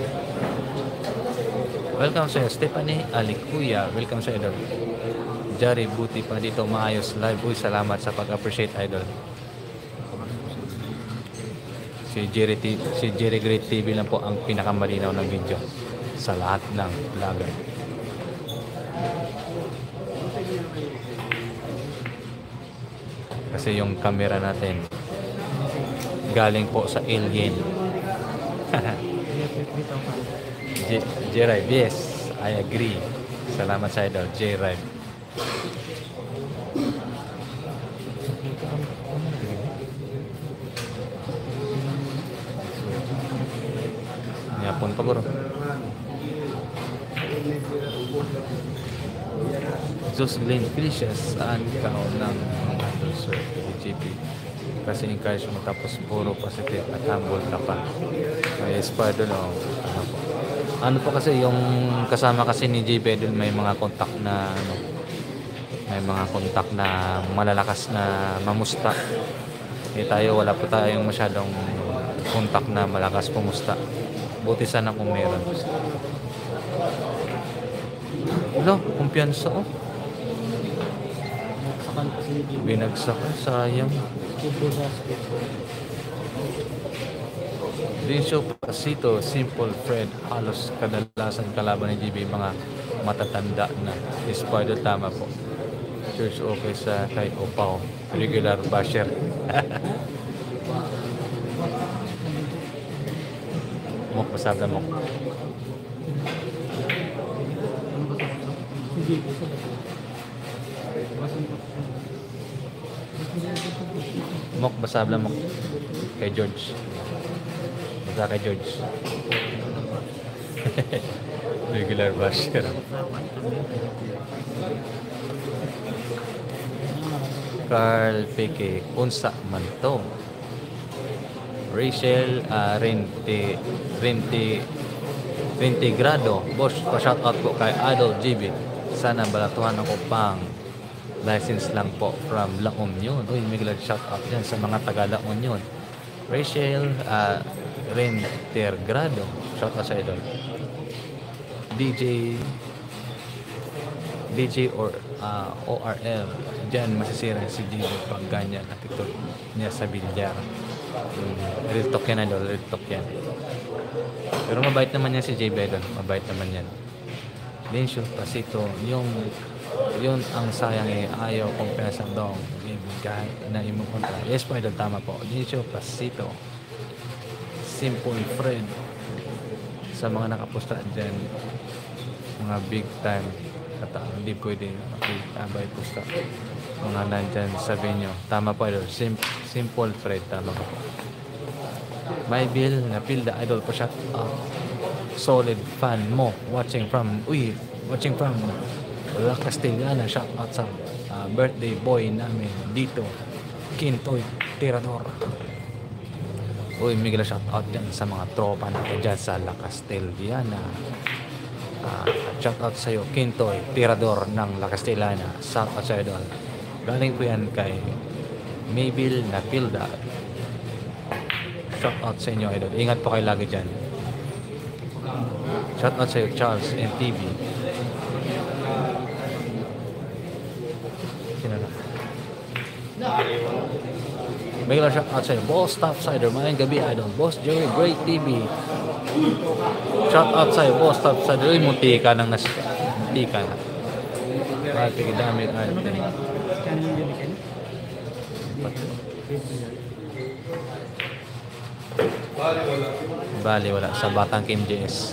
Welcome sa Stephanie Alicuya. Welcome sa idol. Jari, buti pa dito maayos live. Uy, salamat sa pag-appreciate idol. Si Jerry Great TV lang po ang pinakamalinaw ng video sa lahat ng vlogger. Kasi yung camera natin galing po sa alien. J-Rive, yes, I agree. Salamat sa idol, J-Rive. Yapon pa bro. Zeus Glenn Felicias, saan ka ng idol sir? PGP. Kasi encourage mo tapos puro positive at humble ka pa. May espada no. Ano po kasi yung kasama kasi ni J. Bedel may mga kontak na ano, may mga kontak na malalakas na mamusta. Eh tayo wala po tayong masyadong kontak na malakas pumusta. Buti sana kung meron. Wala, kumpiyansa oh. Sakal kasi ni JB. Binagsak, sayang. Simple sa speed. Vincio Pasito, Simple Fred, halos kadalasan kalaban ni GB mga matatanda na. Spider tama po. Church okay sa kay Opaw. Regular basher. Mok, masabla mo. Si JB sa Mok, basabla mo. Kay George. Basta kay George. Regular basher. Carl Peke, unsa man to? Rachel Reintegrado. Boss, pa-shout out po kay Adol GB. Sana balatuhan ako pang license lang po from La Union. Uy, may shout out yan sa mga taga La Union. Rachel Reintegrado. Shout out sa idol. DJ or ORL. Diyan masisira si DJ pag ganyan at ito niya sa bilyar. Real talk yan idol, real talk yan. Pero mabait naman yan si J. Bedon. Mabait naman yan. Densyo, Pasito, yun ang sayang eh. Ayaw kong pinasandong. Ibigay na imong kontra. Yes po idol, tama po. Densyo, Pasito. Simple Fred. Sa mga nakaposta dyan, mga big time kata, hindi pwede makikabay posta. Mga nandyan sa venue. Tama po idol. Simple Fred, tama po. My Bill, napilda idol po siya. Solid fan mo. Watching from La Castellana. Shout out sa birthday boy namin dito. Kintoy. Tirador. Uy, Miguel, shout out dyan sa mga tropa natin dyan sa La Castellana. Shout out sa iyo, Kintoy, Tirador ng La Castellana. Shout out sa iyo doon. Galing po yan kay Maybil Napilda. Shout out sa inyo, idol. Ingat po kayo lagi dyan. Shout out sa iyo, Charles NTV. Sino na? Bigla shout out sa iyo, Boss Topsider, maayong gabi idol. Boss Jerry, Great TV. Shout out sa iyo, Boss Topsider. Uy, munti ka nang munti ka na. Bakit pigidami ka natin. Bali wala sa Batang Kim JS.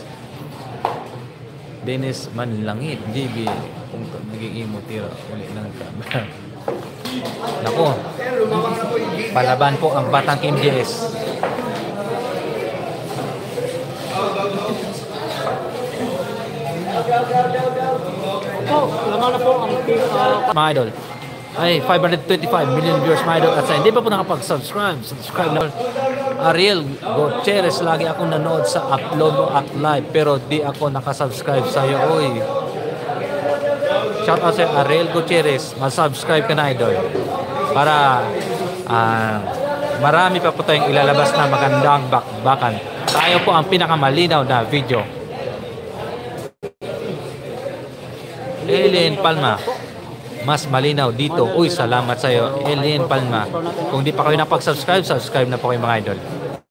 Dennis Manlangit, GB. Kung naging imo tira, ulit ng camera. Nako, palaban po ang Batang Kim JS. Laman na po ang Mga idol, ay 525 million viewers mga idol. At sa hindi pa po nakapag-subscribe, subscribe na. Ariel Gutierrez, lagi akong nanood sa upload mo at live pero di ako nakasubscribe sa iyo. Uy, shout out sa Ariel Gutierrez, mag-subscribe ka na idol para marami pa po tayong ilalabas na magandang bakbakan. Tayo po ang pinakamalinaw na video. Ellen Palma, mas malinaw dito. Uy, salamat sa iyo, Ellen Palma. Kung di pa kayo napag-subscribe, subscribe na po kayo mga idol.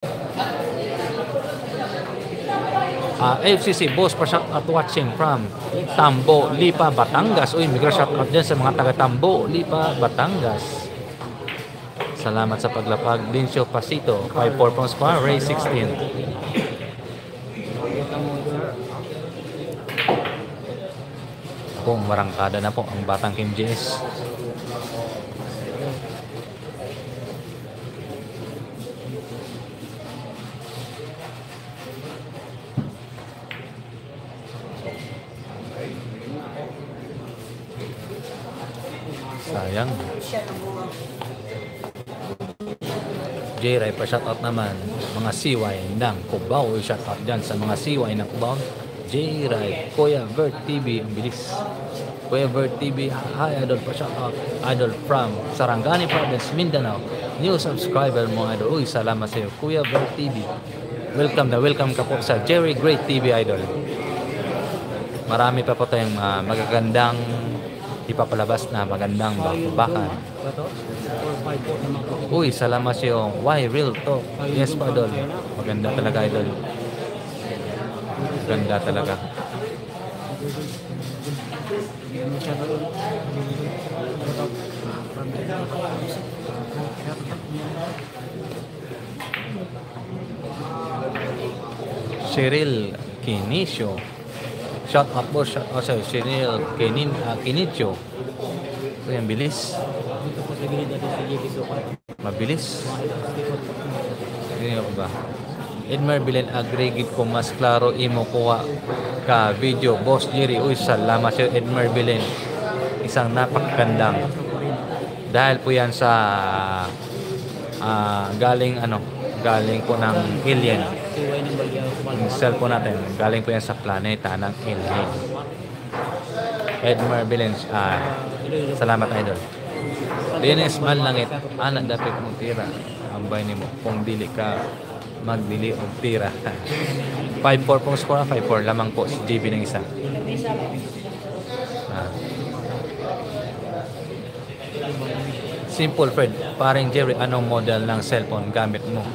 FCC Boss, pa shout out watching from Tambo, Lipa, Batangas. Uy, migra shout out dyan sa mga taga Tambo, Lipa, Batangas. Salamat sa paglapag. Dincio Pasito, 5-4 from Spa, Ray 16. Kung marangkada na po ang Batang Kim JS. Sayang. J-Ray pa shoutout naman mga CY ng Cubao. Shoutout dyan sa mga CY ng Cubao. J-Ray, Kuya Vert TV, ang bilis. Kuya Vert TV, hi idol, pa shoutout. Idol from Sarangani Province, Mindanao. New subscriber mo idol. Uy, salamat sa iyo, Kuya Vert TV. Welcome na welcome ka po sa Jerry Great TV idol. Marami pa po tayong magagandang ipapalabas na magandang bakbakan. Uy, salamat sa iyo. Why real talk? Yes pa idol. Maganda talaga idol. Ganda talaga. Cheryl Kinicio. Shout out po sa Cheryl Kinicio. Ito yung bilis. Mabilis. Ganyan ba? Edmer Bilen agree ko mas klaro imo kuha ka video Boss Jerry. Uy, salamat sa Edmer Bilen. Isang napakagandang. Dahil po yan sa galing po ng alien. Yung cellphone natin, galing po yan sa planeta ng alien. Edmer Bilen, salamat idol. Dennis Manlangit, anak dapat mong tira. Ambay ni mo kung dili ka magdili og tira. 5-4 pong score, 5-4 lamang po si JB ng isa. Simple Fred, paring Jerry, anong model ng cellphone gamit mo?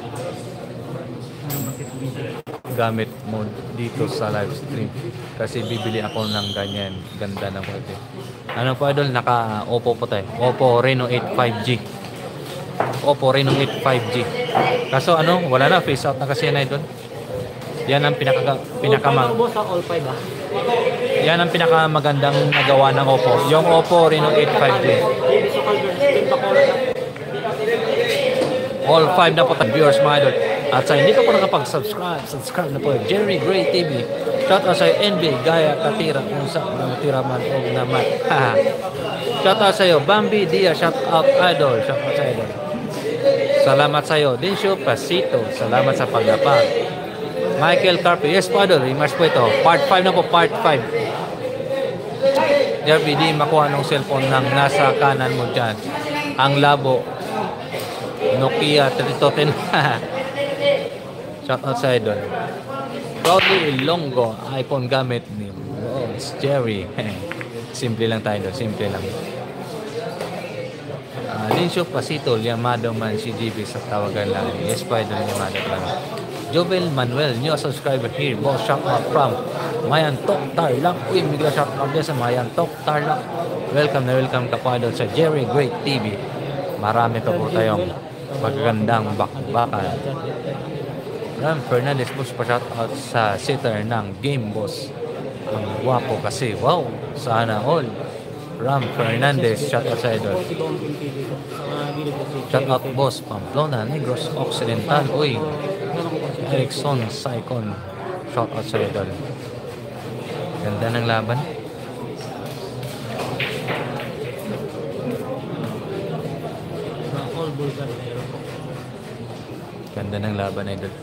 Gamit mo dito sa live stream. Kasi bibili ako ng ganyan. Ganda ng quality. Ano po idol? Naka Oppo po tayo. Oppo Reno 8 5G. Oppo Reno 8 5G. Kaso wala na, face out na kasi yan idol. Yan ang yan ang pinakamagandang nagawa ng Oppo. Yung Oppo Reno 8 5G. All 5 na po tayo viewers mga idol. At sa hindi ka po nakapag-subscribe, subscribe na po Jerry Gray TV. Shout out sa NB Gaya Katira kung saan natira man o naman. Shout out sa iyo Bambi Dia, shout out idol. Shout out sa idol. Salamat sa iyo. Densyo Pasito. Salamat sa paglapag. Michael Carpio. Yes po, idol. Rematch po ito. Part 5 na po. Part 5. Jerby, di makuha ng cellphone ng nasa kanan mo dyan. Ang labo. Nokia 3210. Shout out sa idol. Proudly Ilonggo. iPhone gamit ni Rose Jerry. Simple lang tayo doon. Simple lang. Linsyo Pasito, Yamado man si GB sa tawagan lang. Yes po, idol Yamado lang. Jovel Manuel, new subscriber here. Boss, shout out from Mayantok Tarlac. Uy, bigla shout out din sa Mayantok Tarlac. Welcome na welcome ka po idol sa Jerry Great TV. Marami pa po tayong magagandang bakbakan. Ram Fernandez, boss, pa shout out sa sitter ng Game Boss. Ang guwapo kasi. Wow, sana all. Ram Fernandez, shout out sa idol. Shout out boss, Pamplona, Negros Occidental. Uy, Erickson Saicon, shout out sa idol. Ganda ng laban. Ganda ng laban, idol.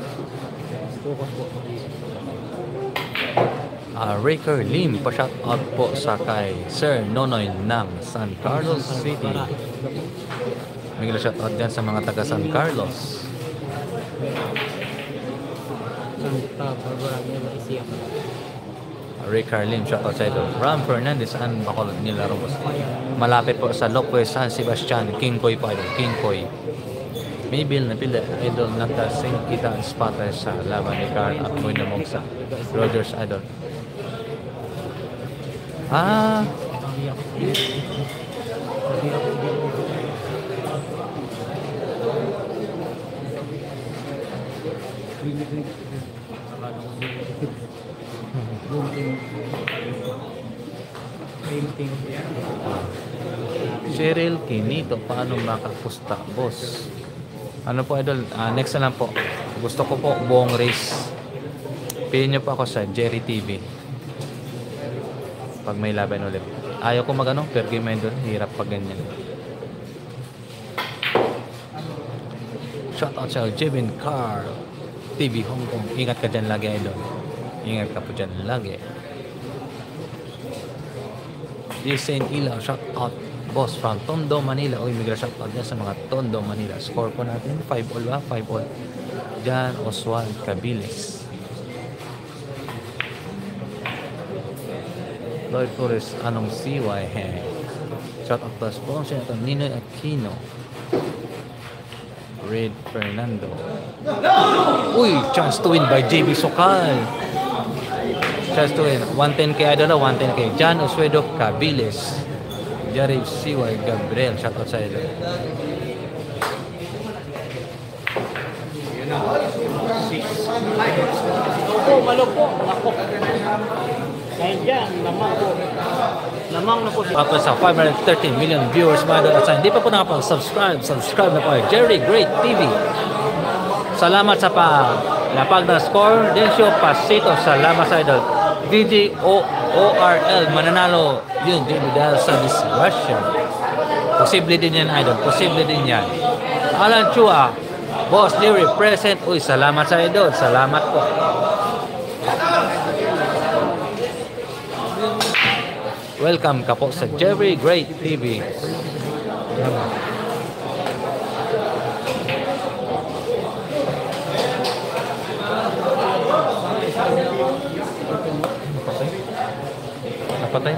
Raker Lim, pa-shout out po sa kay Sir Nonoy ng San Carlos City. May shout out din sa mga taga San Carlos. Raker Lim, shout out sa ito. Ram Fernandez, saan bakolod nila Robos? Malapit po sa Lopez, San Sebastian, King Koy pa ito. King Koy. May bill na pila, idol nakasing kita ang spotter sa laban ni Carl at Boy Namog sa Rogers idol. Ah, Cheryl Kinito, paano makapusta, boss? Ano po idol? Next na lang po. Gusto ko po buong race. Piliin nyo po ako sa Jerry TV. Pag may laban ulit. Ayaw ko mag per game idol. Hirap pag ganyan. Shout out sa Jevin Carl TV Hong Kong. Ingat ka dyan lagi idol. Ingat ka po dyan lagi. Jason Ilaw, shout out boss from Tondo, Manila. Uy, may shout out dyan sa mga Tondo, Manila. Score po natin 5-all ba? 5-all. Jan Oswald Cabiles. Lloyd Torres, anong CY? Shout out plus po siya ito. Ninoy Aquino. Red Fernando. Uy, chance to win by JB Sokal. Chance to win. 110k idol, 110k. Jan Oswedo Cabiles. Jarib CY Gabriel. Shout out sa idol. Malo po. Ako. Dahil dyan, lamang po. Lamang na po siya. Tapos sa 513 million viewers mga idol. At sa hindi pa po nakapag-subscribe, subscribe na po ay Jerry Great TV. Salamat sa lapag na score. Densyo Pasito. Salamat sa idol. DJORL mananalo yun dahil sa discretion. Posible din yan idol. Posible din yan. Alan Chua, Boss Leary present. Uy, salamat sa idol. Salamat po. Welcome ka po sa Jerry Great TV. Napatay.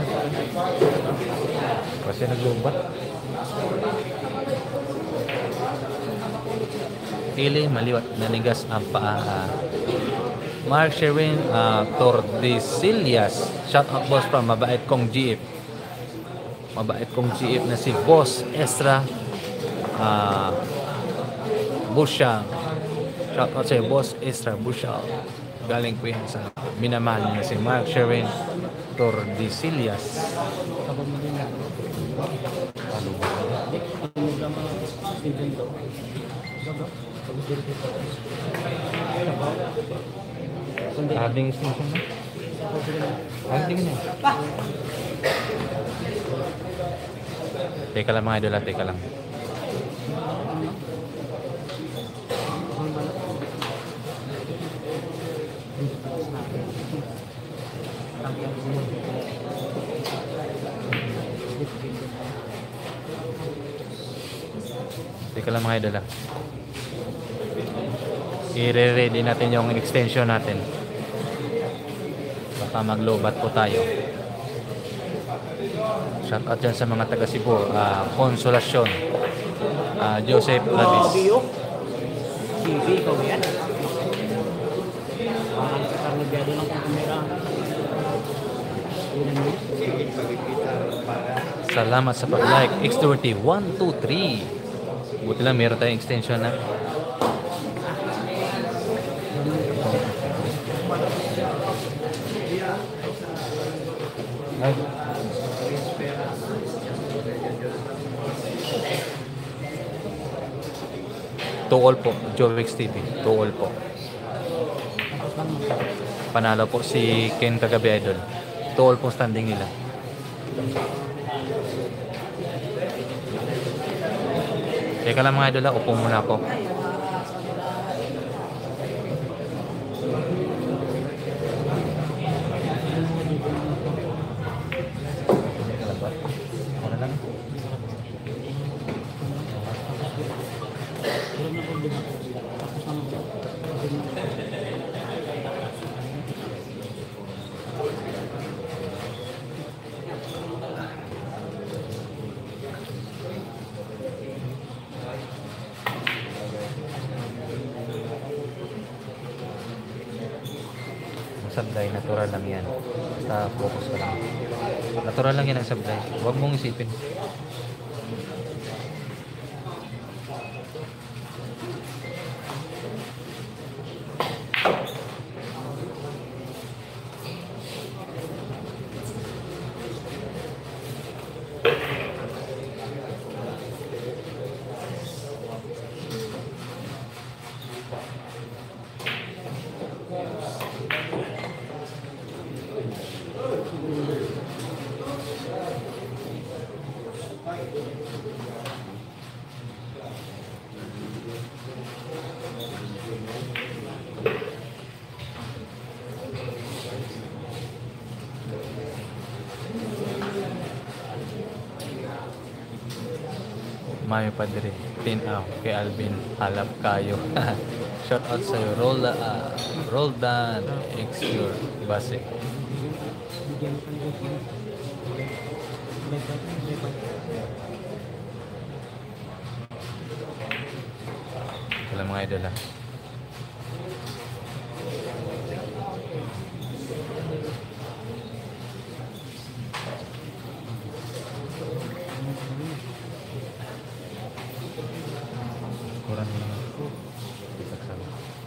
Kasi naglumbat. Pili, maliwat, nanigas ang paa. Mark Sherwin Tordesillas. Shout out boss from mabait kong GF. Mabait kong GF na si Boss Estra Busyang. Shout out sa Boss Estra Busyang. Galing po yan sa minamahal niya si Mark Sherwin Tordesillas. Ading station na? Ading na. Teka lang mga idol, teka lang. Teka lang mga idol, i-ready natin yung extension natin. Baka maglobat po tayo. Shout out dyan sa mga taga Cebu. Konsolasyon. Joseph Lavis. TV ko yan. Parang sa karnabyado ng kamera. Salamat sa pag-like. X30 1, 2, 3. Buti lang meron tayong extension na. Ay. To all po, Jovex TV. To all po. Panalo po si Ken kagabi, idol. To all po standing nila. Teka lang mga idol, upo muna ako. Ano lang? Sablay, natural lang yan. Basta focus ka lang. Natural lang yan ang sablay. Huwag mong isipin. Mayo Padre, kay Alvin, halap kayo. Shout out sa'yo, Roldan, Exure, Base. Wala mga idol ha. Kurang naman ako. Isaksabi.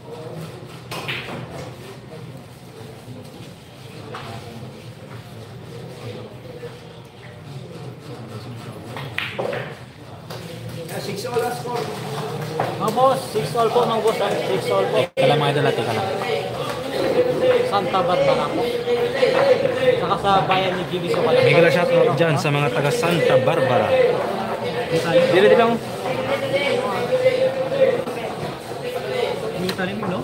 Mga boss, 6 all po mga boss. 6 all po. Kala mga idol, ka lang. Santa Barbara po. Saka sa bayan ni GB so pala. Mega shout out dyan sa mga taga Santa Barbara. Dili di lang. May talim no?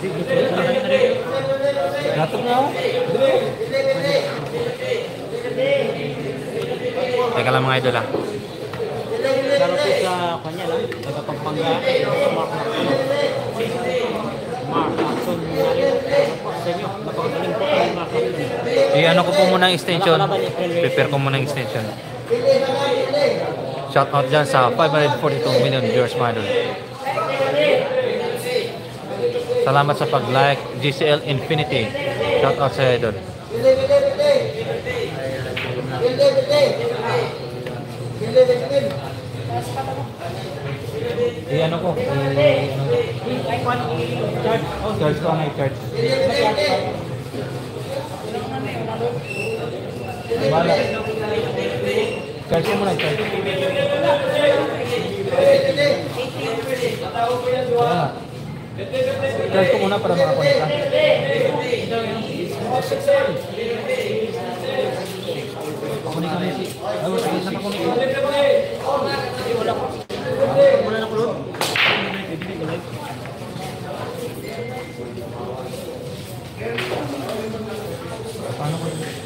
Natok na ako. Teka lang mga idol ha. Lalo po sa kanya lang, taga Pampanga, Mark Jackson, sa inyo, napakagaling po kayo Mark Jackson. I-ano ko po muna ang extension. Prepare ko muna ang extension. Shout out dyan sa 542 million viewers mga idol. Salamat sa pag-like. GCL Infinity. Shout out sa idol. I-ano ko? Charge ko ang i-charge. Bala. Charge mo na i-charge. Yeah. Charge ko muna para makakonekta. Kunin kami si... Ano, nakakonekta. Wala na kulot. Paano ko?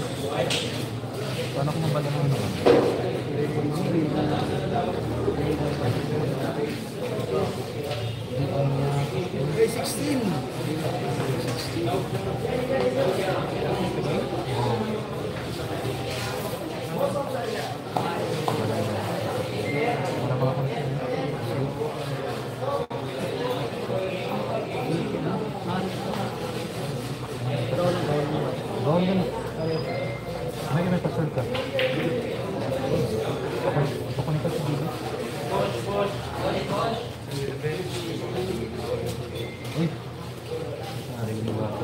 Uy. Narinig mo ako.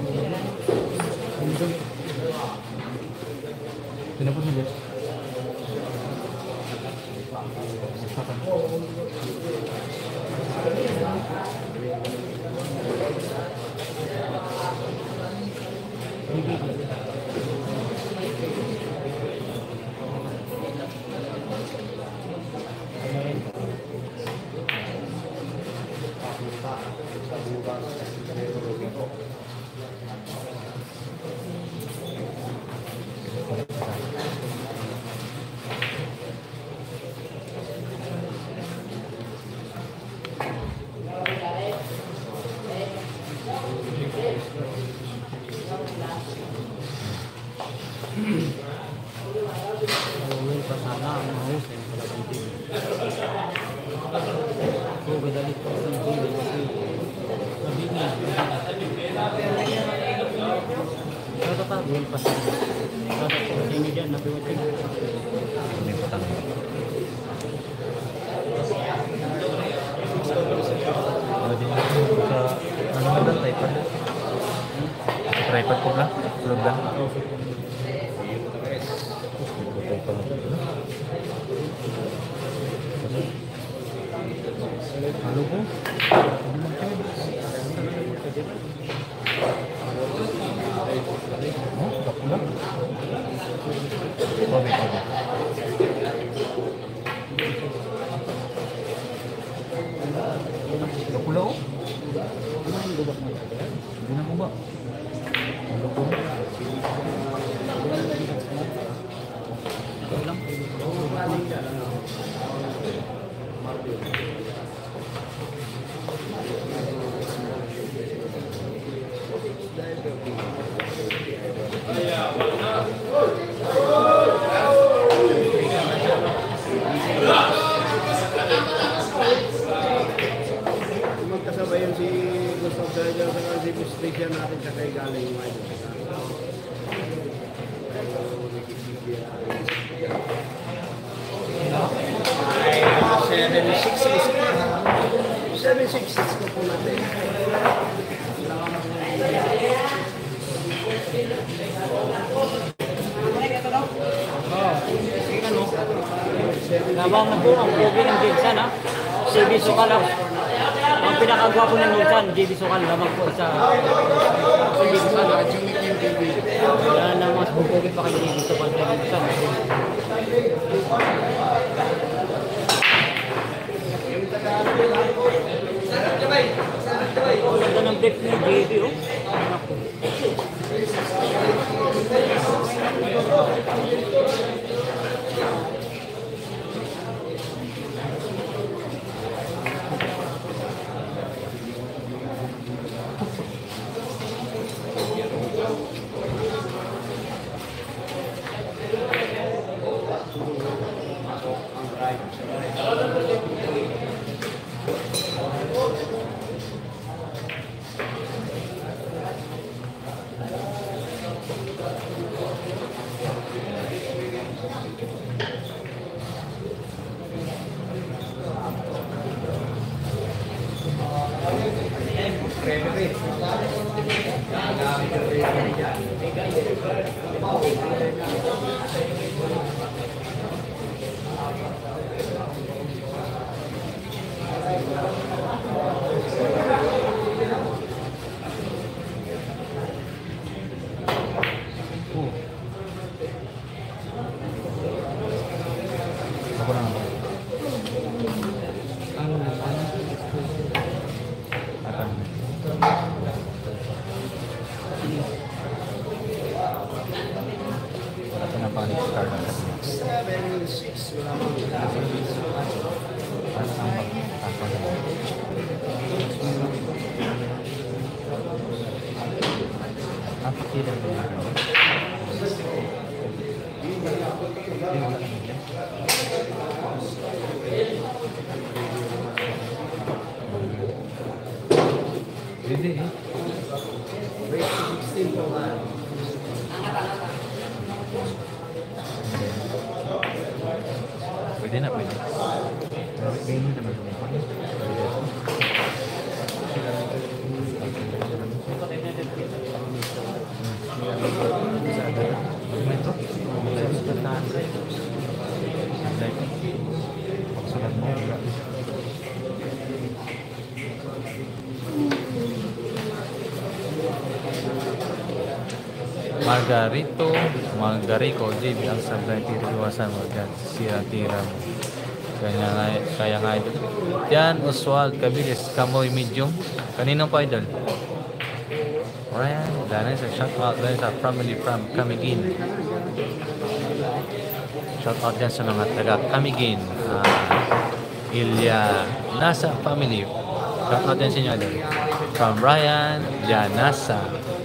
Tinapos mo dyan. Uwi pa sana ang mga husay ng Palabantin. So, badalit ko sa huli kasi sabi niya. Kata pa, uwi pa sana. Kata ko sa inyo dyan, napiwating. May putang. Pwede nyo sa ano ba lang, tripod? Tripod po lang? Tulog lang? Tripod lang. Ano po? Oh, tapos lang. Kobe. Kapula oh. Hindi na ko ba? Ano po? Magkasabay yun si Gustav Sergio sa si Bustisya natin sa kay galing yung mga Seven six ko po natin. Labang na po ang pogi ng Gilsan, ha? JB Sokal lang. Ang pinakagwapo ng Gilsan, JB Sokal lamang po sa JB Sokal. Wala na mas pogi pa kay JB Sokal sa Gilsan. Ganda ng break ni JB, oh. Ako na nga. Akan. Wala ka na panic card ang kanya. 7-6 wala mo. Ano ang mag-ako na? Ang pakilang ba yung gano'n? Hindi wala ka nila. Pwede eh. Rate 16 po ba? Pwede na, pwede. Margarito, JB, ang sablay, tiriwasan mo dyan, sira-tira mo. Kaya nga idol. Yan, Oswald, Kabilis, Kamoy, Medium. Kaninong pa idol? Ryan, dahil sa shout out dahil sa family from Camiguin. Shout out dyan sa mga taga Camiguin. Ilya Nasa family. Shout out dyan sa inyo idol. From Ryan, Janasa.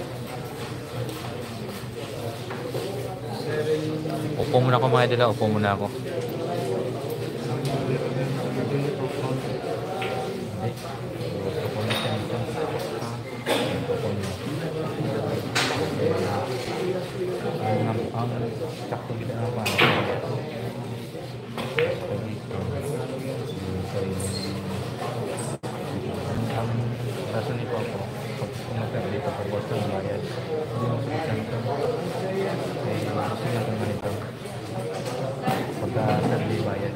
Upo muna ako mga idol, upo muna ako. Ang sakto kita na pa. Ang rason ni Papa, pag pumunta dito, pag gusto ng bayad, hindi mo sa isang ito. Kaya gusto niya itong ganito. Pagka sarili bayad.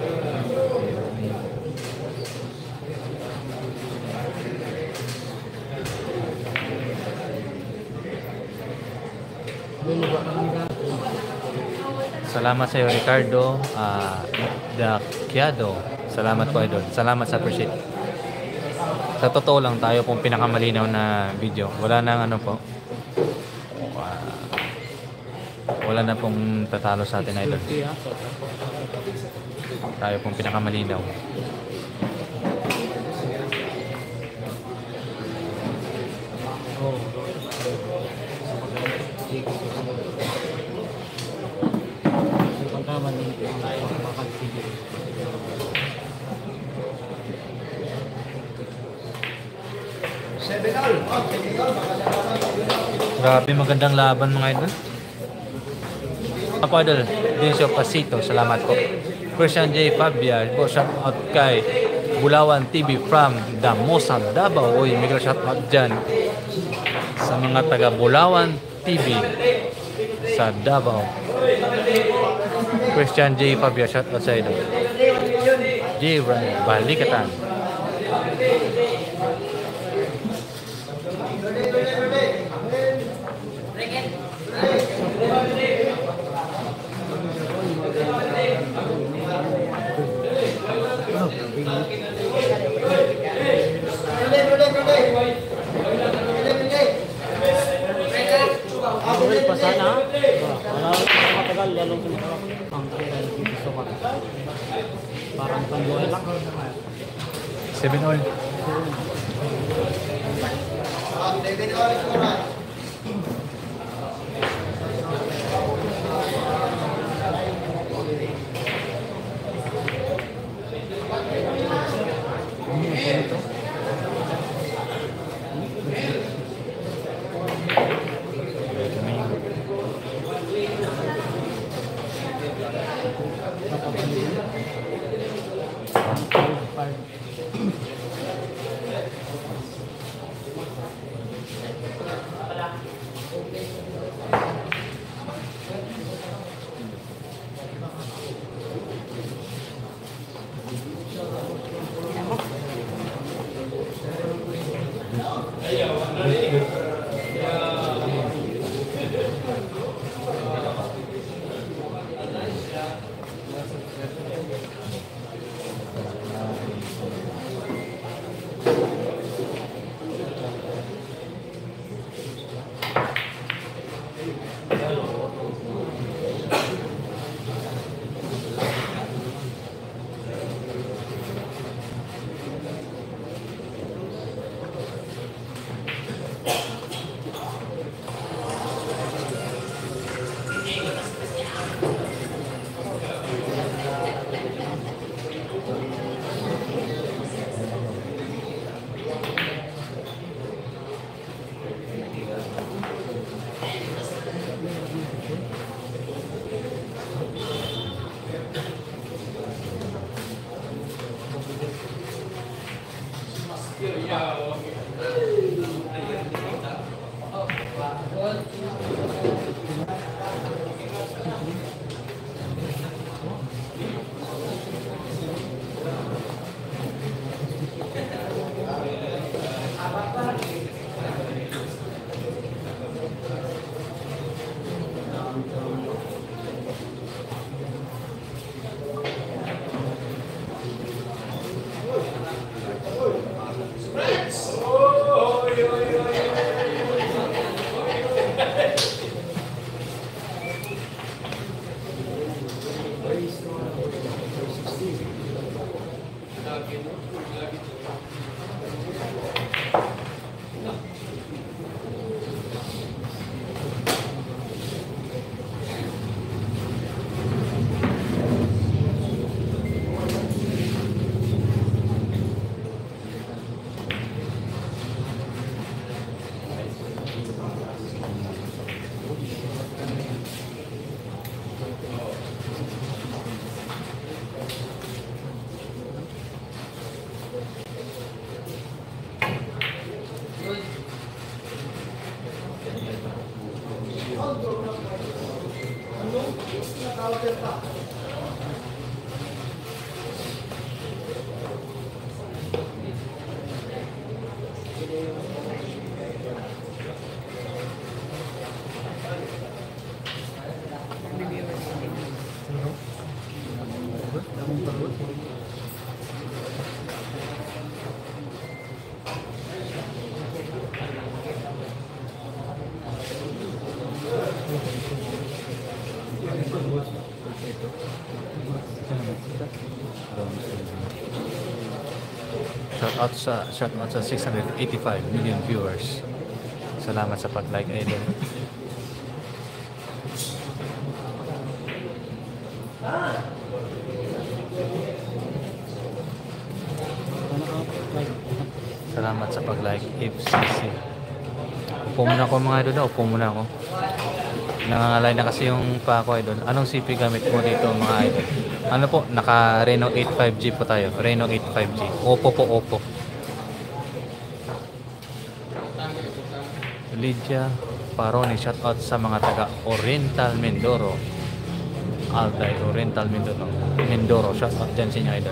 Salamat sa iyo, Ricardo Daciado. Salamat po, idol. Salamat sa appreciate. Sa totoo lang, tayo pong pinakamalinaw na video. Wala nang ano po. Wala na pong tatalo sa atin, idol. Tayo pong pinakamalinaw. Grabe, magandang laban mga idol. Ako idol, Dincio Pasito, salamat po. Christian J. Fabia, po shout out kay Bulawan TV from Damosa, Davao. Uy, may shout out dyan sa mga taga Bulawan TV sa Davao. Christian J. Fabia, shout out sa idol. J. Balikatan. Ulit pa sana. Wala matagal, lalong sumakarap ang kaya gusto ko. Parang panduan lang. 7-all. Shoutout sa 685 million viewers. Salamat sa pag-like, idol. Salamat sa pag-like, FCC. Upo muna ako mga idol, upo muna ako. Nangangalay na kasi yung pa ako, idol. Anong CP gamit mo dito mga idol? Ano po, naka Reno 85G po tayo. Reno 85G. Oppo po, Oppo. Lydia Paroni, shoutout sa mga taga Oriental Mindoro. Alday, Oriental Mindoro. Shoutout dyan sa inyo, idol.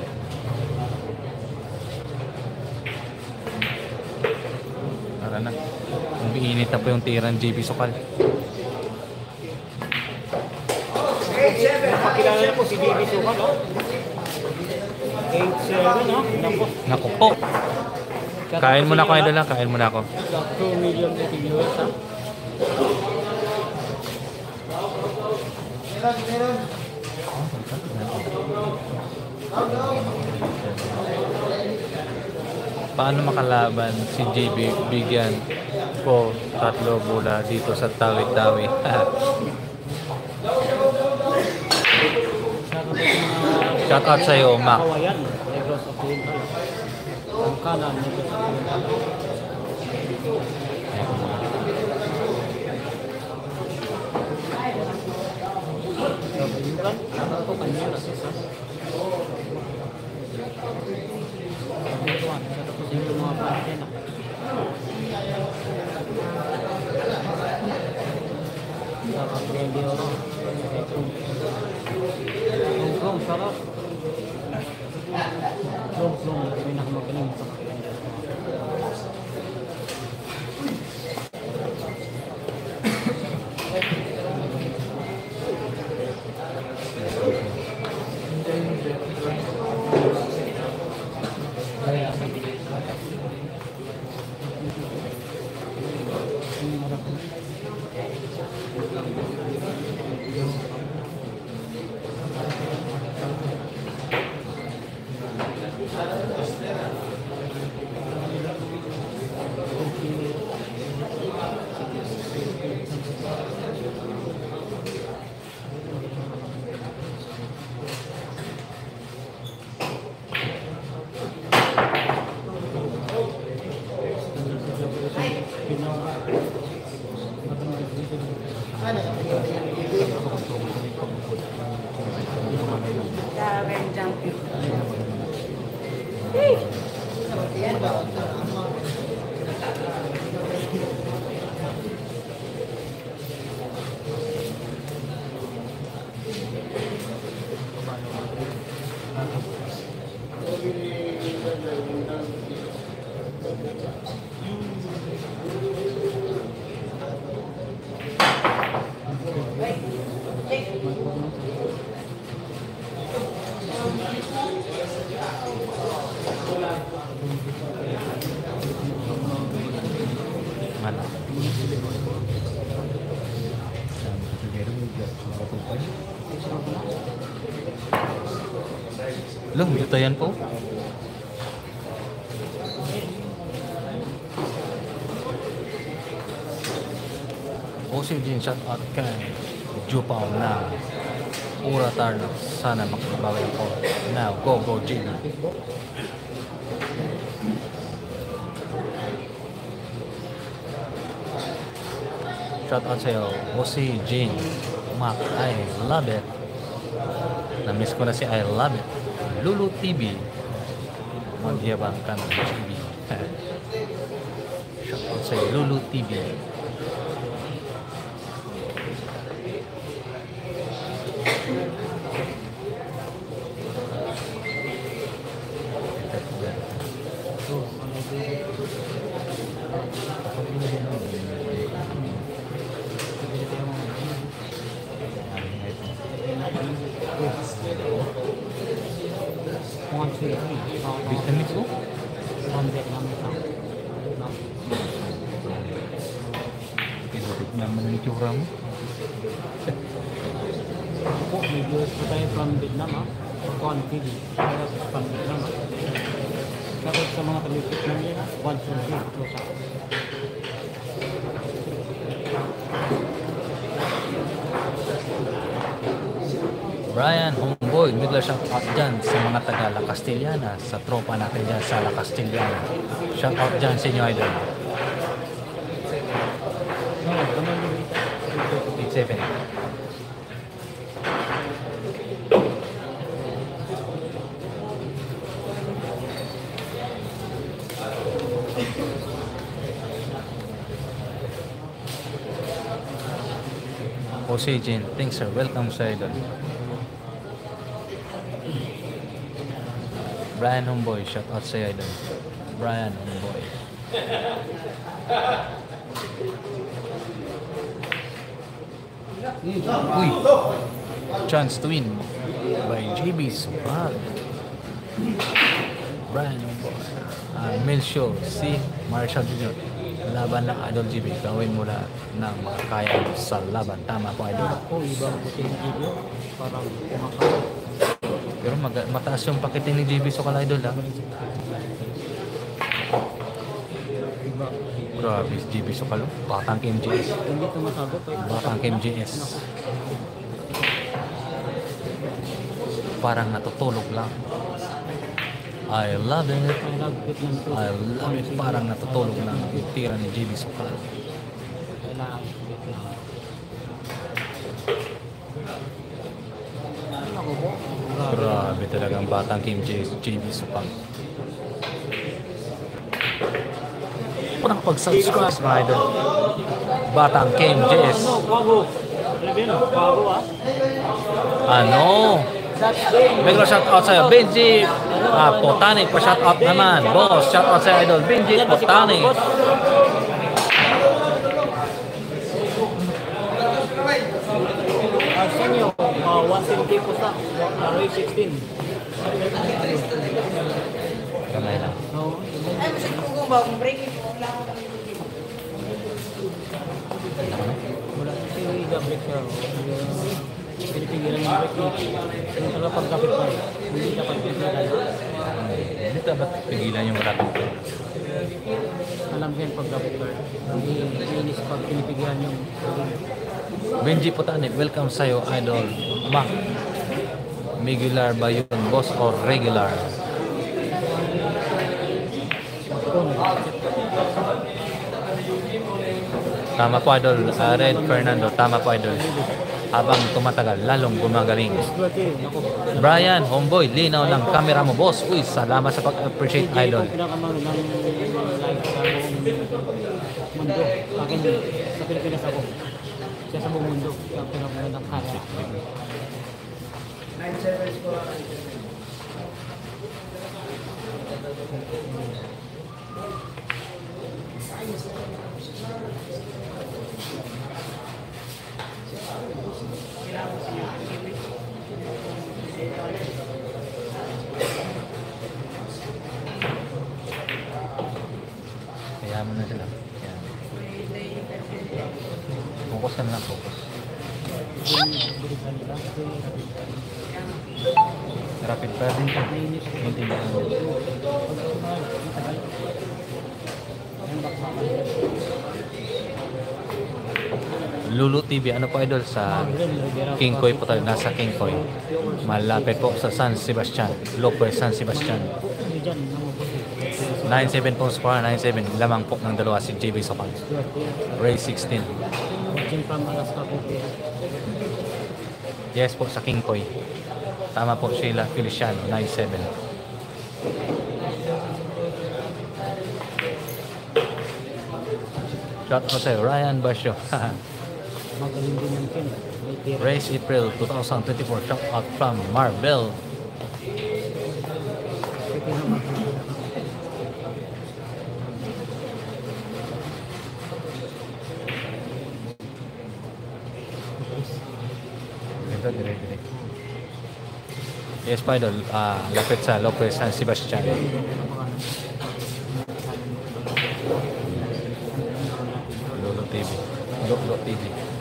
Tara na. Umiinit na po yung tirang JB Sokal. Pakilala na po si JB Sokal, no? 8-7, no? Naku po. Kain muna ako, idol lang. Kain muna ako. 2 million viewers, ha? Paano makalaban si JB? Bigyan ko 3 bola dito sa Tawi-Tawi. Shout out sa'yo, Mac. Kawayan, Negros Occidental. Ang kanan, Negros Occidental. Kabayukan, ano po kanya na siya? Kabayukan, sa tapos yung mga pansin, ha? Sa kapag-hindi ako. Long, sarap. Long, pinakamagaling sa Hey! Mana? Loh, dito yan po. Osing din shout out kay Jupao na Uratar na sana makabawi ako. Now, go Jimmy. Shout out sa'yo, Osi Jin Mac, I love it. Na-miss ko na si I love it. Lulu TV. Magyabang ka ng TV. Shout out sa'yo, Lulu TV. Vietnamese po? Pinutik naman ang itsura mo. Po, may viewers po tayo from Vietnam, ha? Con TV. Kaya from Vietnam, ha? Shoutout sa mga taga-Vietnam lang yan, ha? 1, 2, 3, close up. Brian Homeboy, bigla shout out dyan sa mga taga La Castellana, sa tropa natin dyan sa La Castellana. Shout out dyan sa inyo, idol. 87. Jose Jin, thanks sir. Welcome sa idol. Brian Homeboy, shout out sa idol. Brian Homeboy. Uy! Chance to win by JB Supal. Brian Homeboy. Melshow, si Marshall Jr. Laban ng Idol GB. Gawin mo lahat ng makakaya sa laban. Tama po, Idol. Ako, ibang puti ng video. Parang kumakain. Pero mataas yung pakitin ni JB Sokal, Idol, ha? Iba. Grabe, JB Sokal, oh. Batang MJS. Hindi ito masagot. Batang MJS. Parang natutulog lang. I love it. I love Vietnam too. I love it. Parang natutulog lang yung tira ni JB Sokal. Kailangan Vietnam. Ako po. Grabe talagang batang Kim JB Sokal. Parang pag-subscribe mga idol. Batang Kim JS. Ano, Quavo. Alam yun, Quavo, ha? Ano? Bigla shout out sa'yo, Benji Potani, pa shout out naman. Boss, shout out sa'yo, idol, Benji Potani. Arsenio, 120 po sa Roy 16. Kamay lang. No, Ay, masig ko ba? Kung breaking ko lang ako ng wala kasi yung i-break siya. Pinipigilan yung break. Yung talaga pagkapit mo, hindi ka pagpigilan. Hindi dapat pigilan yung rapid ko. Alam ko yan pagkapit mo. Hindi inis pag pinipigilan yung Benji Potani, welcome sa'yo, idol. Mac, regular ba yun, boss, or regular? Tama po, idol. Red Fernando, tama po, idol. Habang tumatagal, lalong gumagaling. Brian, homeboy, linaw ng camera mo, boss. Uy, salamat sa pag-appreciate, idol. Pinakamalo ng live sa buong mundo. Akin sa Pilipinas ako. Siya sa buong mundo. Siya ang pinakamalo ng kaya. Kaya mo na sila. Yan. Focus ka na lang, focus. Rapid fire din ka. Hindi na. Lulu TV, ano po idol sa King Koy po tayo, nasa King Koy. Malapit po sa San Sebastian, Lopez San Sebastian. 97 po score, 97. Lamang po ng dalawa si JB Sokal. Race 16. Yes po sa King Koy. Tama po Sheila Feliciano, 97. Shout out sa'yo, Ryan Basyo. Magaling din ng Ken. Race April 2024. Shout out from Marvel. Ito, dire-dire. Yes, pa idol. Lapit sa Lopez San Sebastian. Lolo TV. Lolo TV.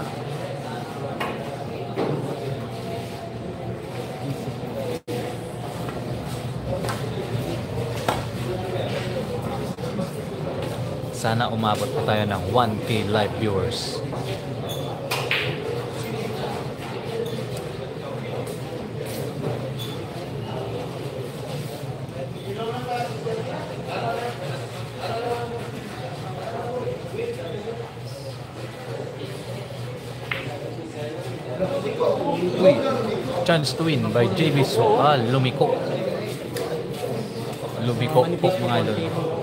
Sana umabot po tayo ng 1K live viewers. Chance to win by JB Sokal. Lumiko. Lumiko po mga idol.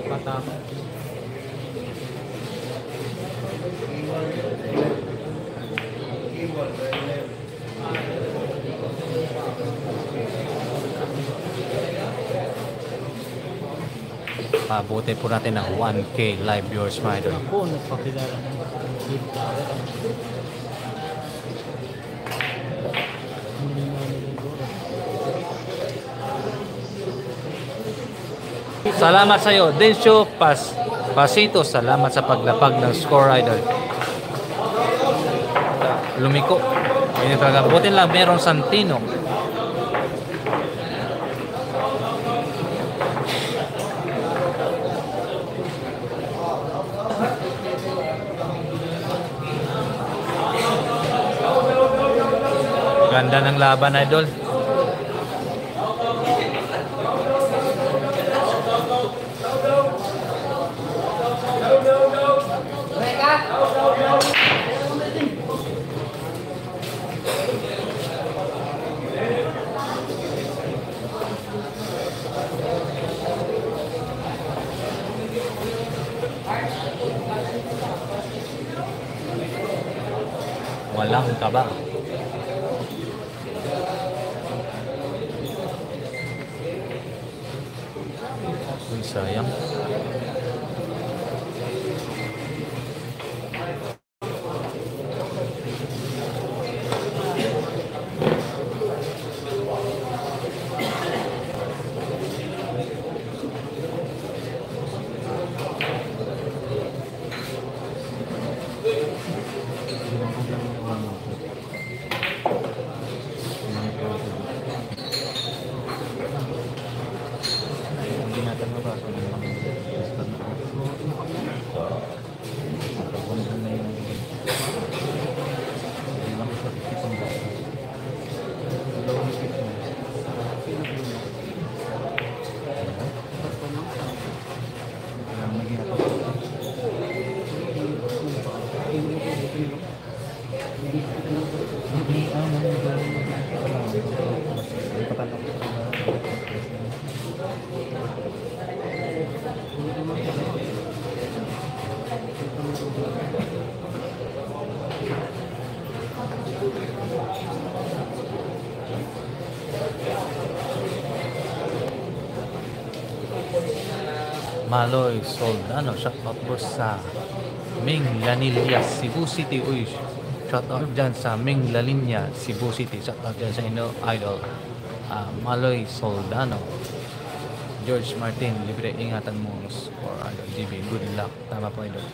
Pabuti po natin ng 1K live viewers mga idol. Ako, nagpakilala ng Salamat sa iyo, Densyo Pasito. Salamat sa paglapag ng score idol. Lumiko. Hindi talaga. Buti lang merong Santino. Ganda ng laban idol. Walang kaba. Uy, sayang. Hindi natin mabasa ng mga basta na. Pagpunta na yung ilang sa isang basa. Dalawang isip na. Ang naging Maloy Soldano, shout out po sa Ming Lanilla, Cebu City. Uy, shout out dyan sa Ming Lalinya, Cebu City. Shout out dyan sa inyo, idol. Maloy Soldano. George Martin, libre, ingatan mo for idol. GB, good luck. Tama po, idol.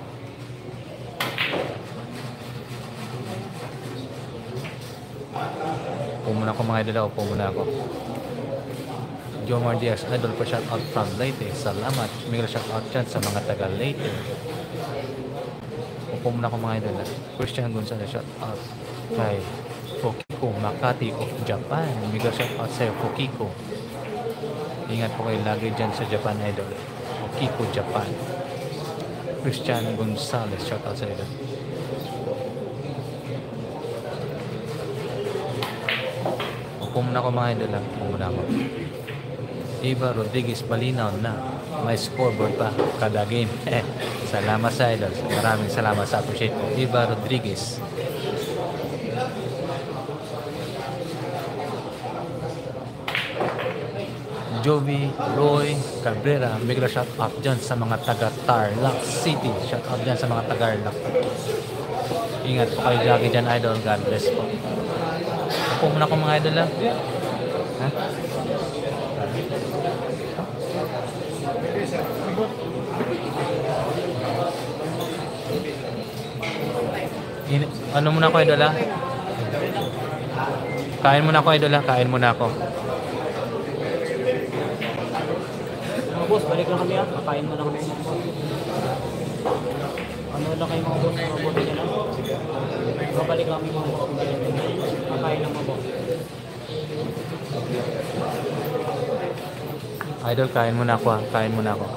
Pumuna ko mga idol, pumuna ako. Jomar Diaz, idol pa shout out from Leyte. Salamat. Miguel shout out dyan sa mga taga Leyte. Pumuna ko mga idol. Christian Gonzalez shout out kay Fukiko Makati of Japan. Miguel shout out sa Fukiko. Ingat po kayo lagi dyan sa Japan, idol. Fukiko, Japan. Christian Gonzalez shout out sa idol. Pumuna ko mga idol lang. Pumuna ko. Iba Rodriguez malinaw na may scoreboard pa kada game. Salamat sa idol. Maraming salamat sa appreciate po. Iba Rodriguez. Jovi Roy Cabrera, mega shout out dyan sa mga taga Tarlac City. Shout out dyan sa mga taga Tarlac. Ingat po kayo lagi dyan, idol. God bless po. Ako muna ko mga idol lang. Ha? Ano muna ako, idol, ha? Kain muna ako, idol, ha? Kain muna ako. Mga boss, balik lang kami, ha? Kakain mo na kami. Ano lang kayo mga boss? Mga boss nyo lang. Babalik lang kami mga boss. Kakain lang mga boss. Idol, kain muna ako, ha? Kain muna ako.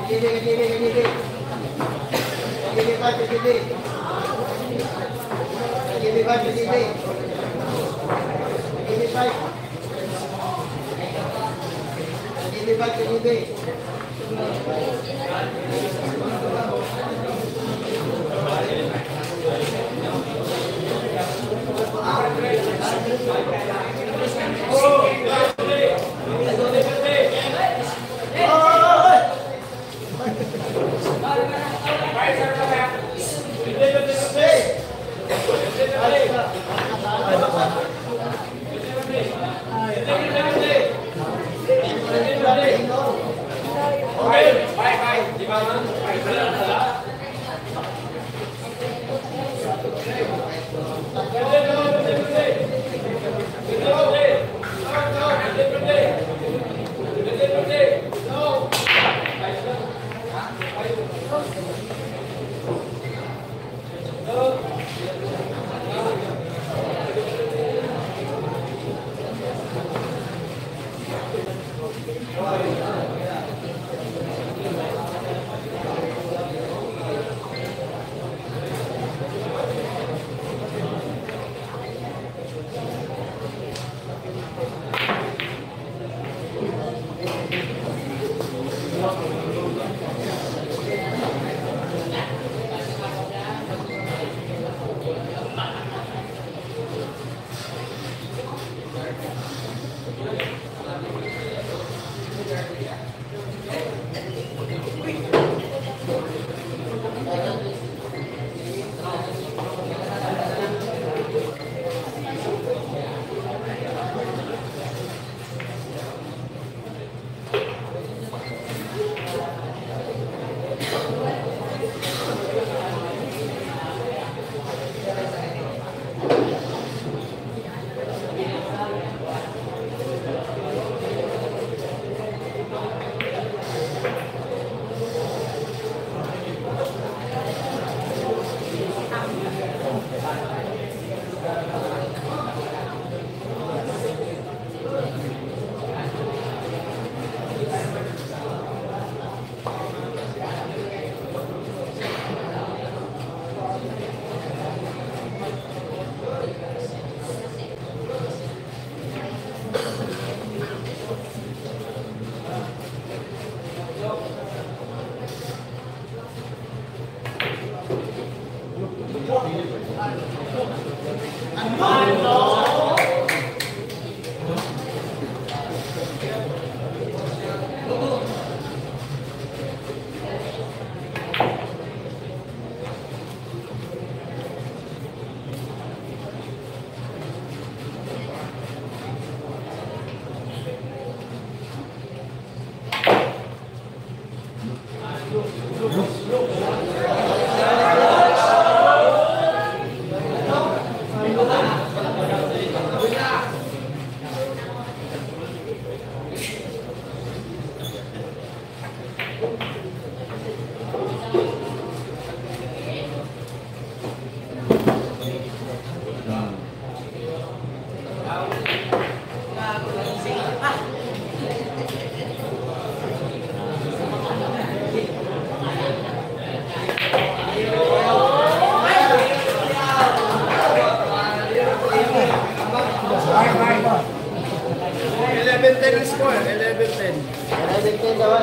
11-10 score, 11-10. 11-10 daw,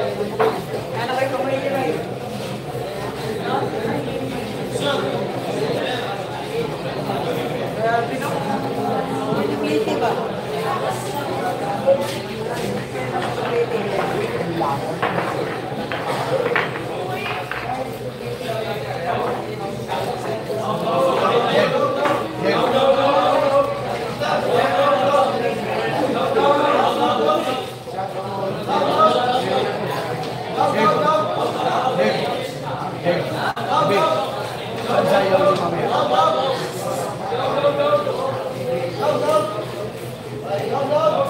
11-10. Pinipiliti ba? Go, go!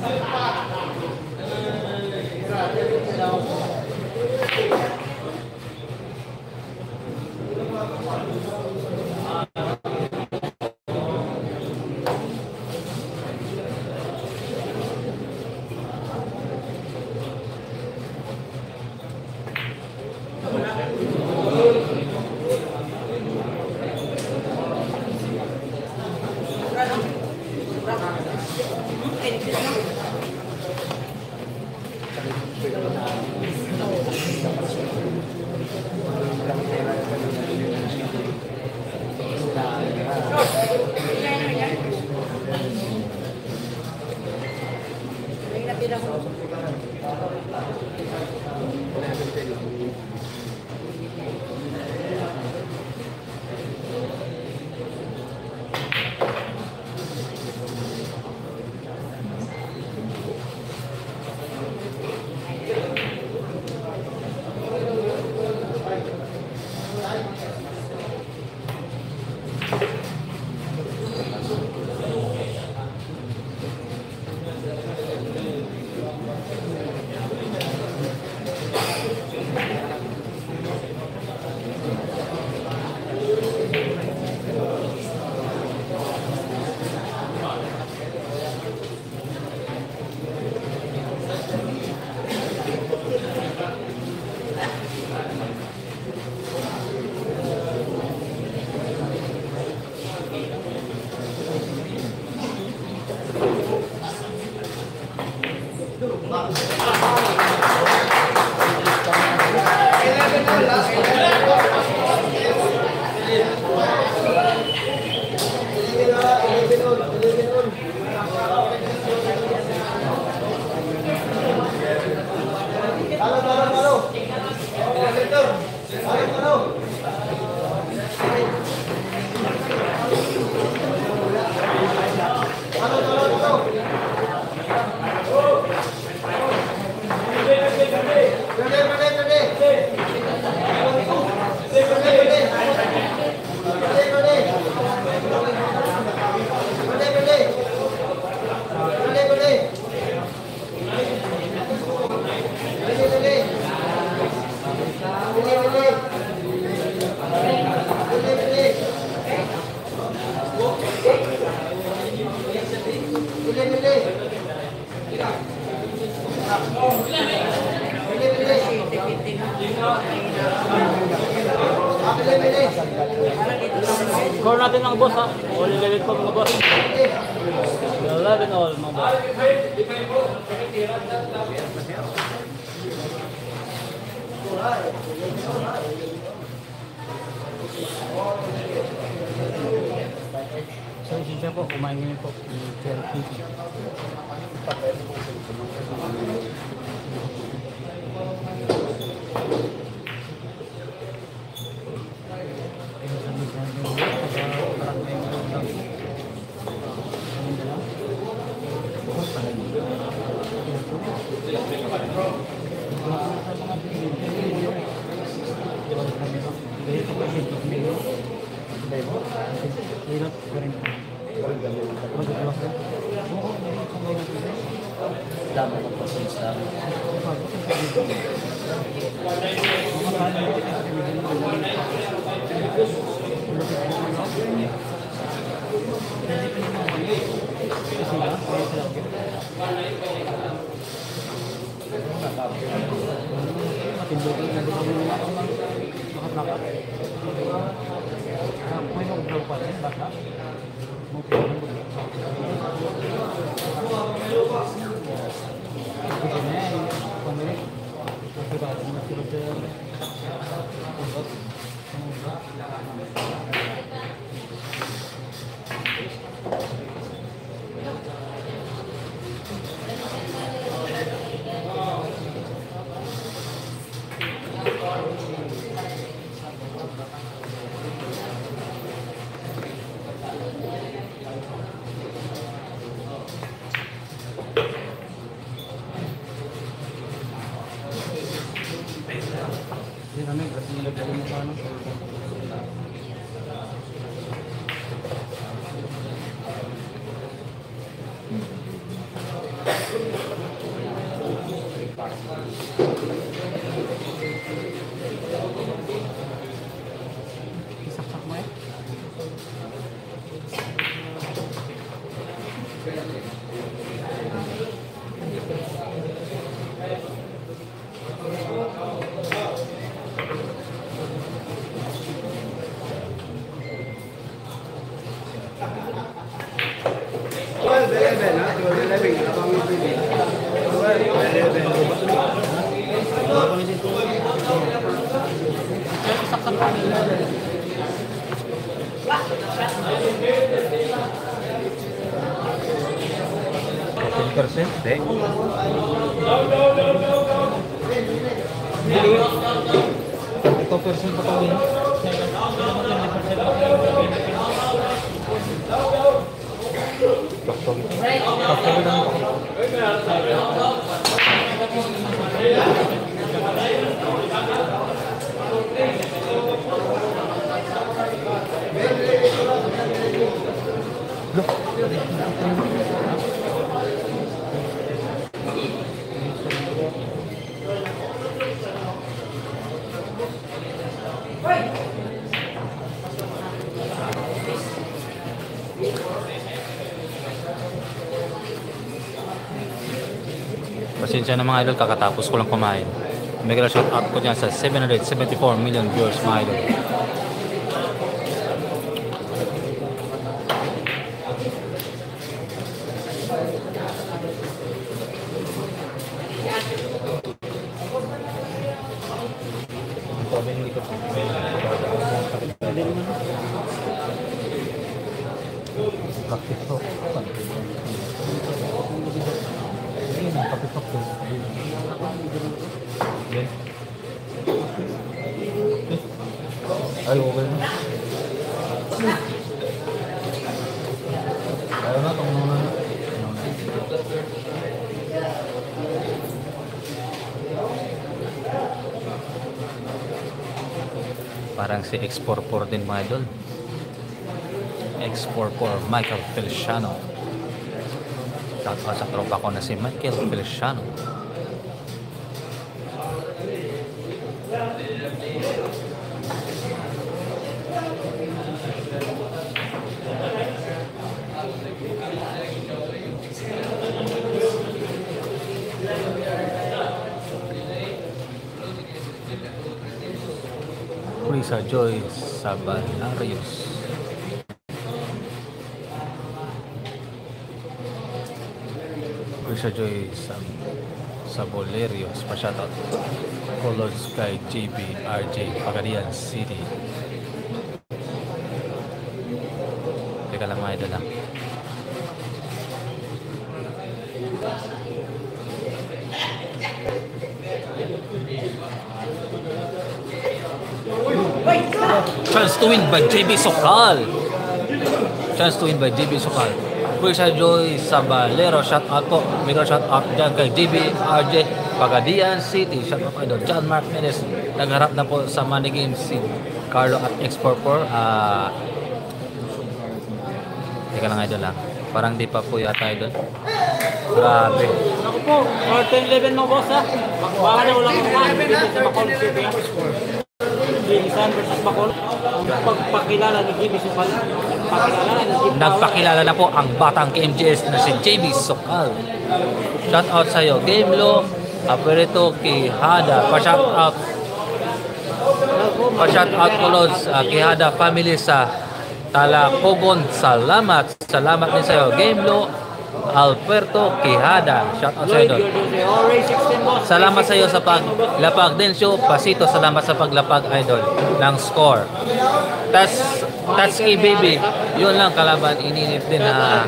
Score natin ng boss ha. O lilit pa mga boss. 11 all mga boss. So, siya po, kumain ngayon po. Isaksak mo eh. Well, 11, ha? 11, abang yung pili. 11. Isaksak mo. 10%? Hindi. Hindi. 32% pa kami. Kaktabi lang ako. Pasensya na mga idol, kakatapos ko lang kumain. Mega shout out ko dyan sa 774 million viewers mga idol. Ay, okay na. Ayaw na, itong muna na. Parang si X44 din mga idol. X44, Michael Feliciano. Sa tropa ko na si Michael Feliciano. Risa Joy Sabanarios. Risa Joy Sabolerios. Pa-shoutout. Color Sky JB RJ Pagadian City. Teka lang mga idol lang. Chance to win by JB Sokal. Chance to win by JB Sokal. Risa Joy Sabalero, shout out po. Mega shout out dyan kay JB RJ Pagadian City. Shout out idol. John Mark Menes. Nagharap na po sa Money Games si Carlo at X44. Teka lang idol lang. Parang di pa po yata idol. Grabe. Ako po, 10-11 mo boss ha. Baka na walang kumain. Dito sa Bacol City ha. Jinsan versus Bacol. Pagpakilala ni JB Sokal. Nagpakilala na po ang batang KMJS na si JB Sokal. Shout out sa iyo, Gamelo, Aperito Quijada. Pa-shout out ko Lods, Quijada family sa Talacobon. Salamat din sa iyo, Gamelo, Alberto Quijada. Shout out sa iyo doon. Salamat sa iyo sa paglapag din show. Pasito, salamat sa paglapag idol ng score. Tatsuki baby, yun lang kalaban, ininit din na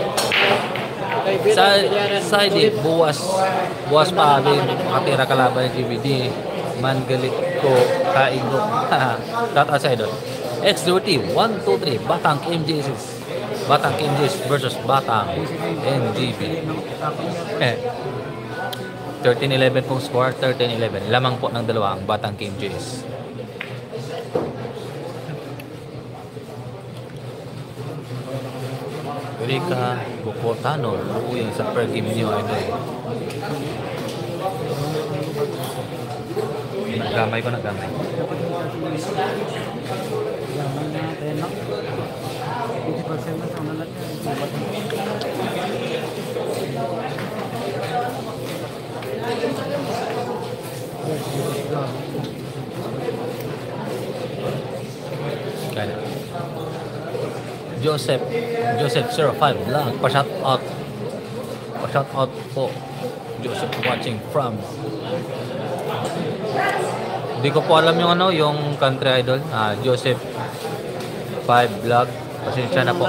sa side buwas pa din makatira kalaban ng GBD man galit ko kaingo. Shout out sa idol. X-Dirty 1-2-3 Batang MJS versus Batang NGB. 13-11 pong score, 13-11. Lamang po ng dalawa ang Batang KMJS. Erika Bukotano, uyan sa per game niyo idol. Nagamay ko, nagamay. Yaman natin, no? 50% na sa unalat niya. Kaya. Joseph 05 lang. Pa-shout out po. Joseph watching from. Hindi ko po alam yung yung country idol. Joseph 5 vlog. Pasensya na po.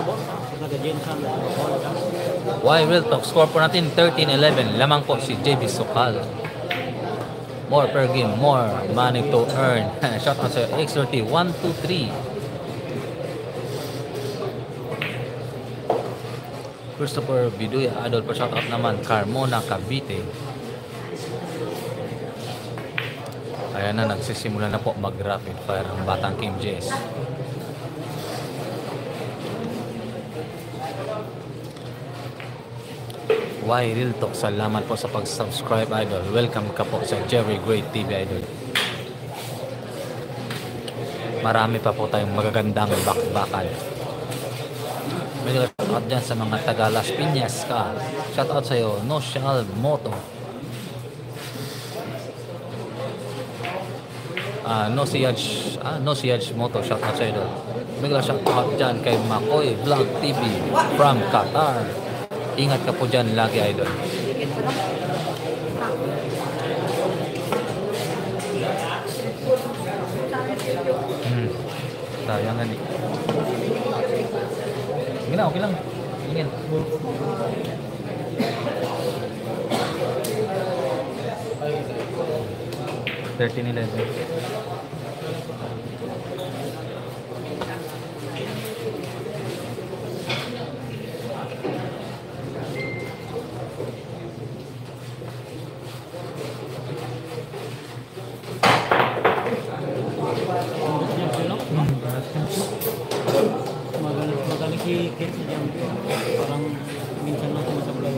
Why real talk? Score po natin 13-11. Lamang po si JB Sokal. More per game, more money to earn. Shout out sa X30 123. Christopher Biduya Adol pa shout out naman. Carmona Cavite. Ayan na, nagsisimula na po mag-rapid fire ang batang Kim Jess. Why Real Talk? Salamat po sa pag-subscribe, idol. Welcome ka po sa Jerry Great TV, idol. Marami pa po tayong magagandang bakbakan. May shoutout dyan sa mga taga Las Piñas ka. Shoutout sa'yo, Noshal Moto. No Siyaj Moto, shoutout sa'yo doon. May shoutout dyan kay Makoy Vlog TV from Qatar. Ingat ka po dyan lagi, idol. Tayangan eh. Okay lang. Ingin. Magaling si Kit sa dyan. Parang minsan lang sumasablay.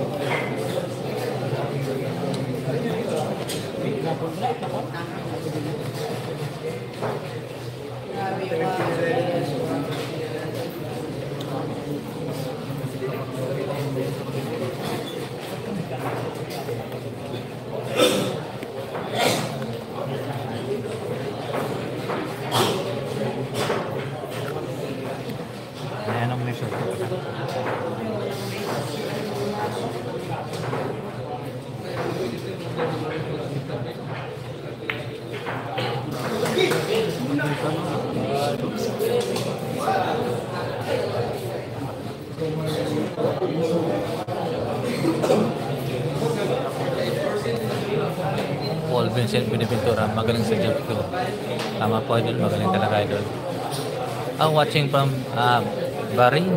Ayan ang measure. Paul Vincent Pinipintura, magaling sa jump ko. Tama po, idol, magaling talaga, idol. Watching from Bahrain.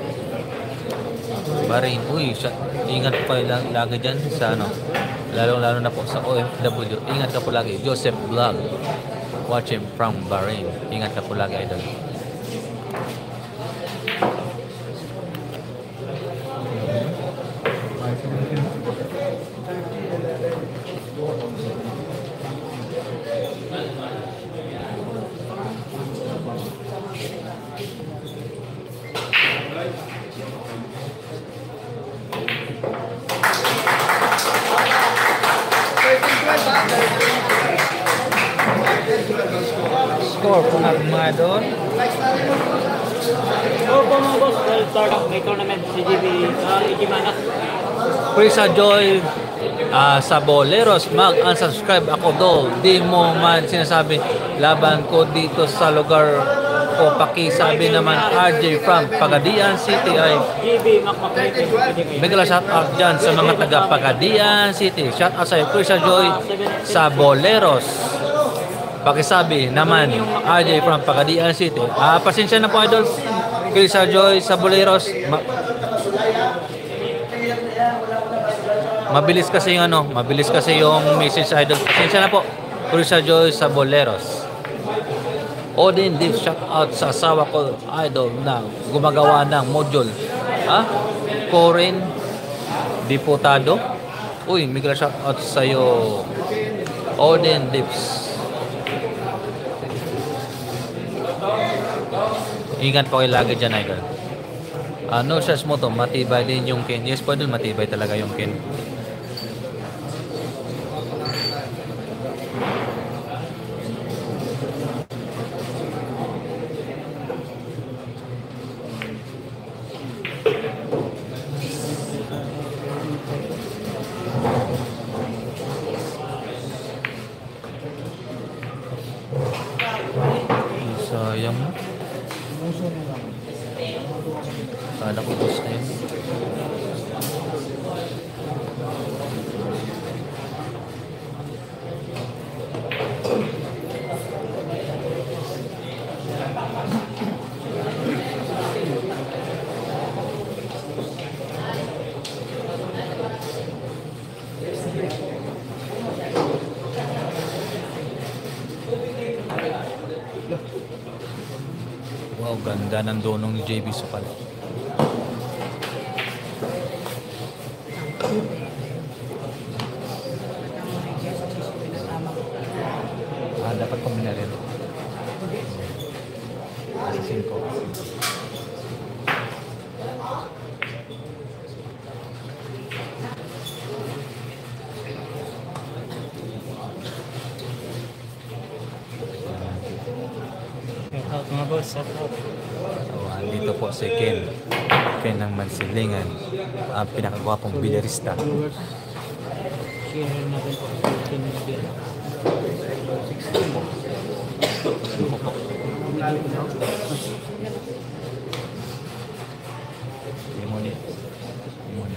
Uy, ingat po lagi dyan sa lalo na po sa OFW. Ingat ka po lagi. Joseph Vlog. Watching from Bahrain. Ingat ka po lagi, idol. Score po natin mga idol. Opo mga boss, well start may tournament si GB Igimanas. Prisa Joy sa Boleros, mag-unsubscribe ako do. Di mo man sinasabi laban ko dito sa lugar ko. Pakisabi naman RJ from Pagadian City ay GB Macmaclete. bigla shout out dyan sa mga taga Pagadian City. Shout out sa Prisa Joy sa Boleros. Pakisabi naman RJ from Pagadian City. Pasensya na po, idol. Prisa Joy sa Boleros. Mabilis kasi yung message, idol. Pasensya na po. Prisa Joy sa Boleros. Odin Deep, shout out sa asawa ko, idol, na gumagawa ng module. Corin Diputado. Uy, mega shoutout sa'yo. Odin Lips. Ingat po kayo lagi dyan, idol. No search mo to, matibay din yung kin. Yes po, idol, matibay talaga yung kin. Sayang mo. Kala ko boss na yun. Wow, ganda ng donong ni JB Sukal. Dapat kong minarin. Asisin ko. Shoutout mga boss, shoutout. So, andito po si Ken. Ken ng Mansilingan. Ang pinakagwapong bilarista. Viewers, share natin po. Limoni. Limoni.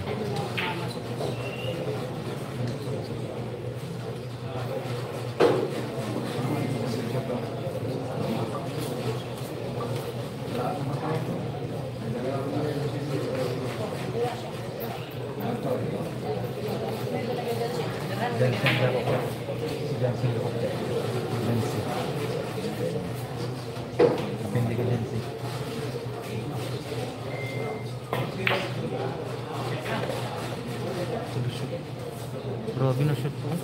Dancing ako po. Dancing ako po. Dancing. Kapindi ka dancing. Grabe na shoot po.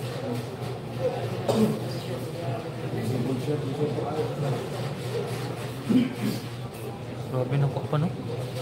Grabe na po pa no?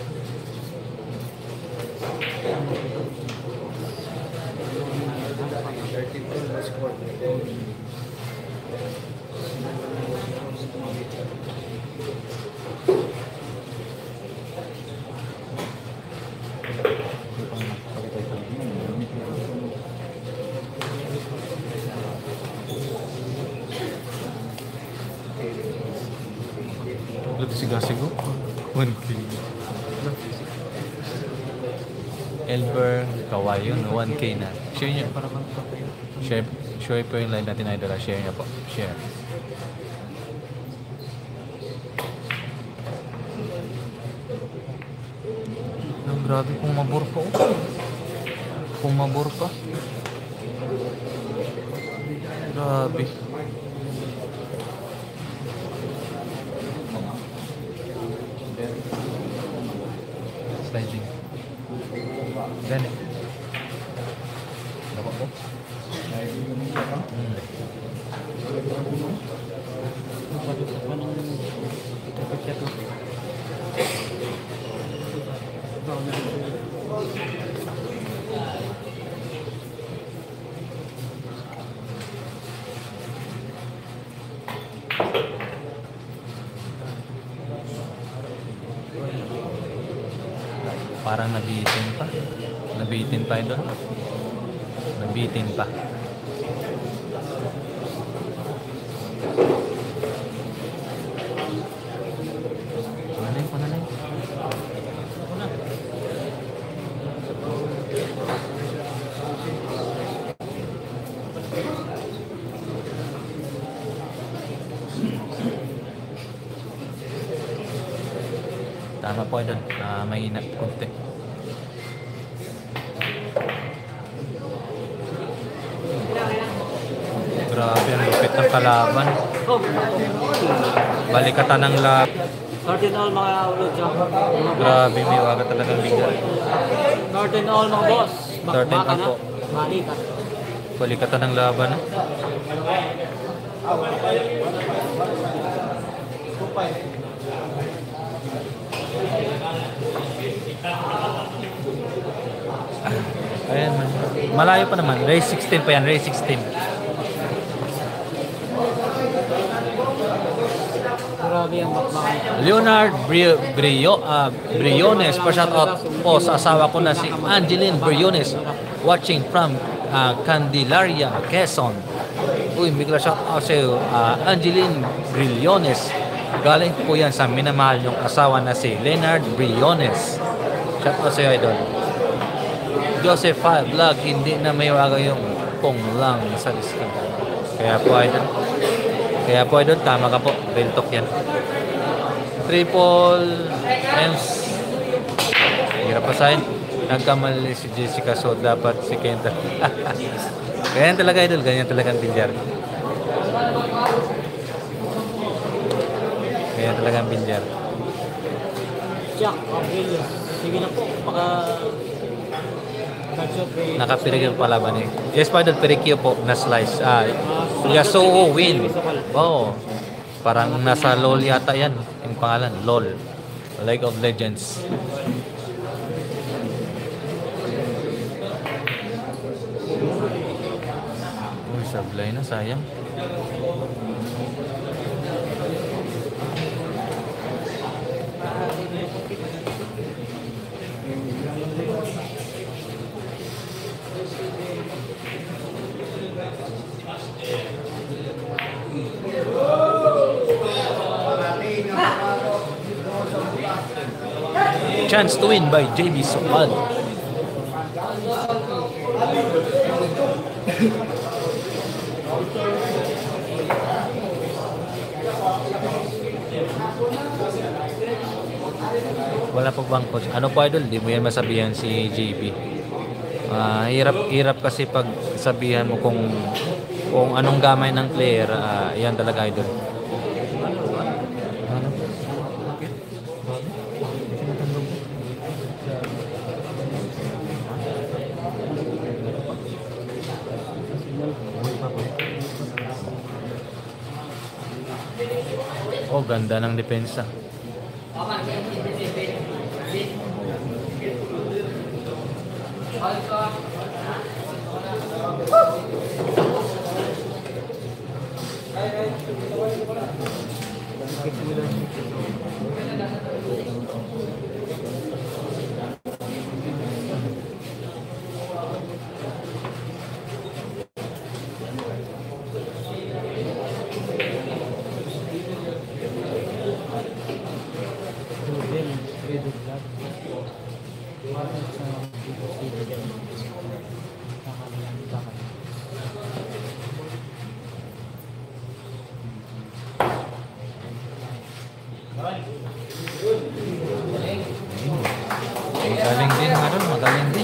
Berarti siga-sigo 1K. Elber Kawayo, 1K na. Share nyo. Share po yung live natin, idol. Share nyo po. Share. Grabe kung mabor pa. Kung mabor pa. Grabe. Sliding. Ganit. Dapat po? Parang nabitin pa. Nabitin pa doon. Nabitin pa. Panalay, panalay. Tama po doon. May inat kunti. Grabe, ang lupit ng kalaban. Balikatan ng lab. Northern all mga ulod dyan. Grabe, may waga talagang bigat. Northern all mga boss. Thirteen Bakbaka up na. po. Balikat. Balikatan ng laban. Ayan man. Malayo pa naman. Race 16 pa yan. Race 16. Grabe ang bakbakan. Leonard Briones, pa-shoutout po sa asawa ko na si Angeline Briones, watching from Candelaria, Quezon. Uy, bigla shoutout sa iyo, Angeline Briones. Galing po yan sa minamahal yung asawa na si Leonard Briones. Shoutout sa iyo, idol. Joseph Vlog, hindi na may waga yung kung lang sa discount. Kaya po, idol, tama ka po. Real talk yan. Triple M's. Hirap pa sa'yo. Nagkamali si Jessica, so dapat si Kenta. Ganyan talaga, idol. Ganyan talaga ang bilyar. Ganyan talaga ang bilyar. Jack Abril. Sige na po. Baka... Nakapirigil palaban eh. Yes, pa idol. Pirikyo po na slice. Yasuo win. Wow. Parang nasa LOL yata yan. Yung pangalan, LOL. League of Legends. Uy, sablay na, sayang. Chance to win by JB Sokal. Wala pa bang coach? Ano po, idol? Di mo yan masabihan si JB. Hirap kasi pag sabihan mo kung anong gamay ng player, yan talaga, idol. Oh, ganda ng depensa. Magaling din, Aaron. Magaling din.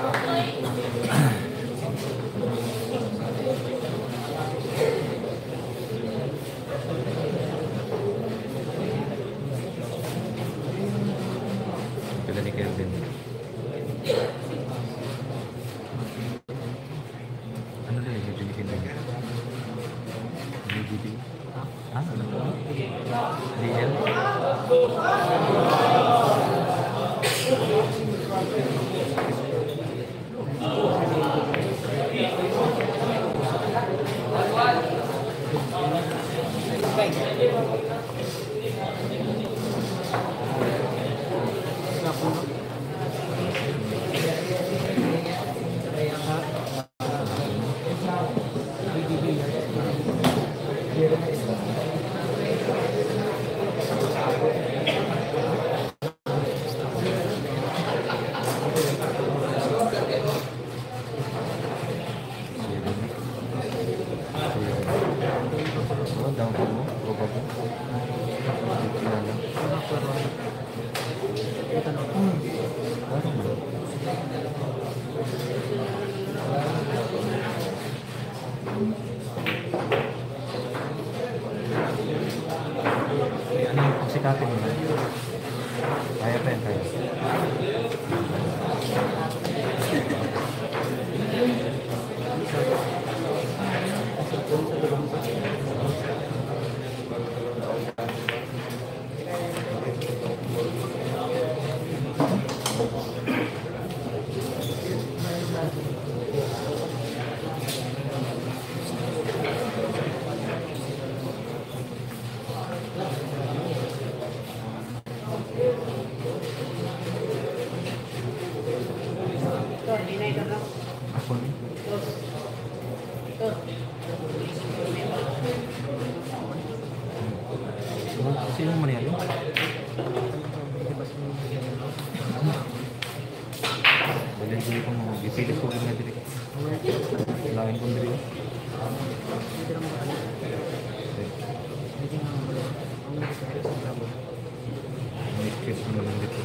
Ganda ni Kelvin. Ano din yung Jimmy Kelvin? DGD? Ano? DL? Ano yung pagsikatin mo? Kaya pa yan, kaya. Sino mo niya? Balik-balik ko mo. Gipilit ko din na diri. Lain ko diri. Mikis mo lang dito.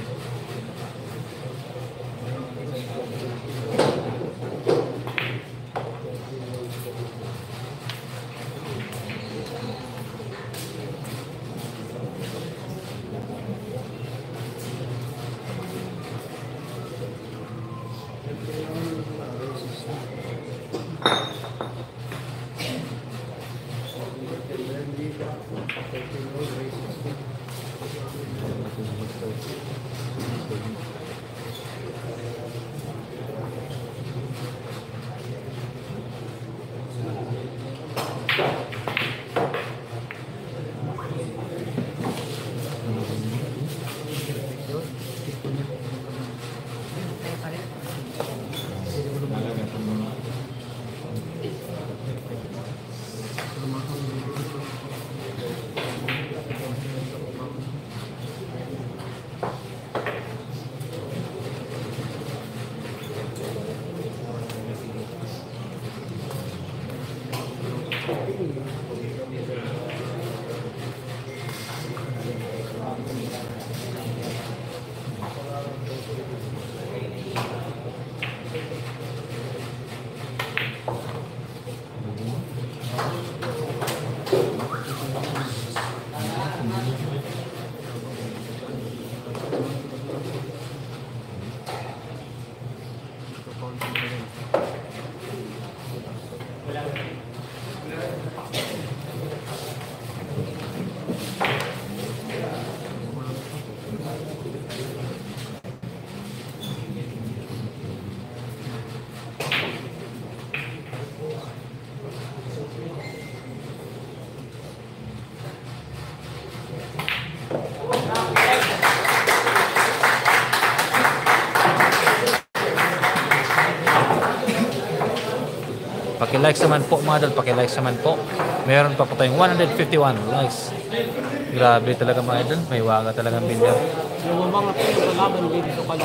Paki-like naman po mga idol, paki-like naman po. Meron pa po tayong 151 likes. Grabe talaga mga idol, may waga talagang bilyar. Lumabang na po yung kalaban JB Sokal.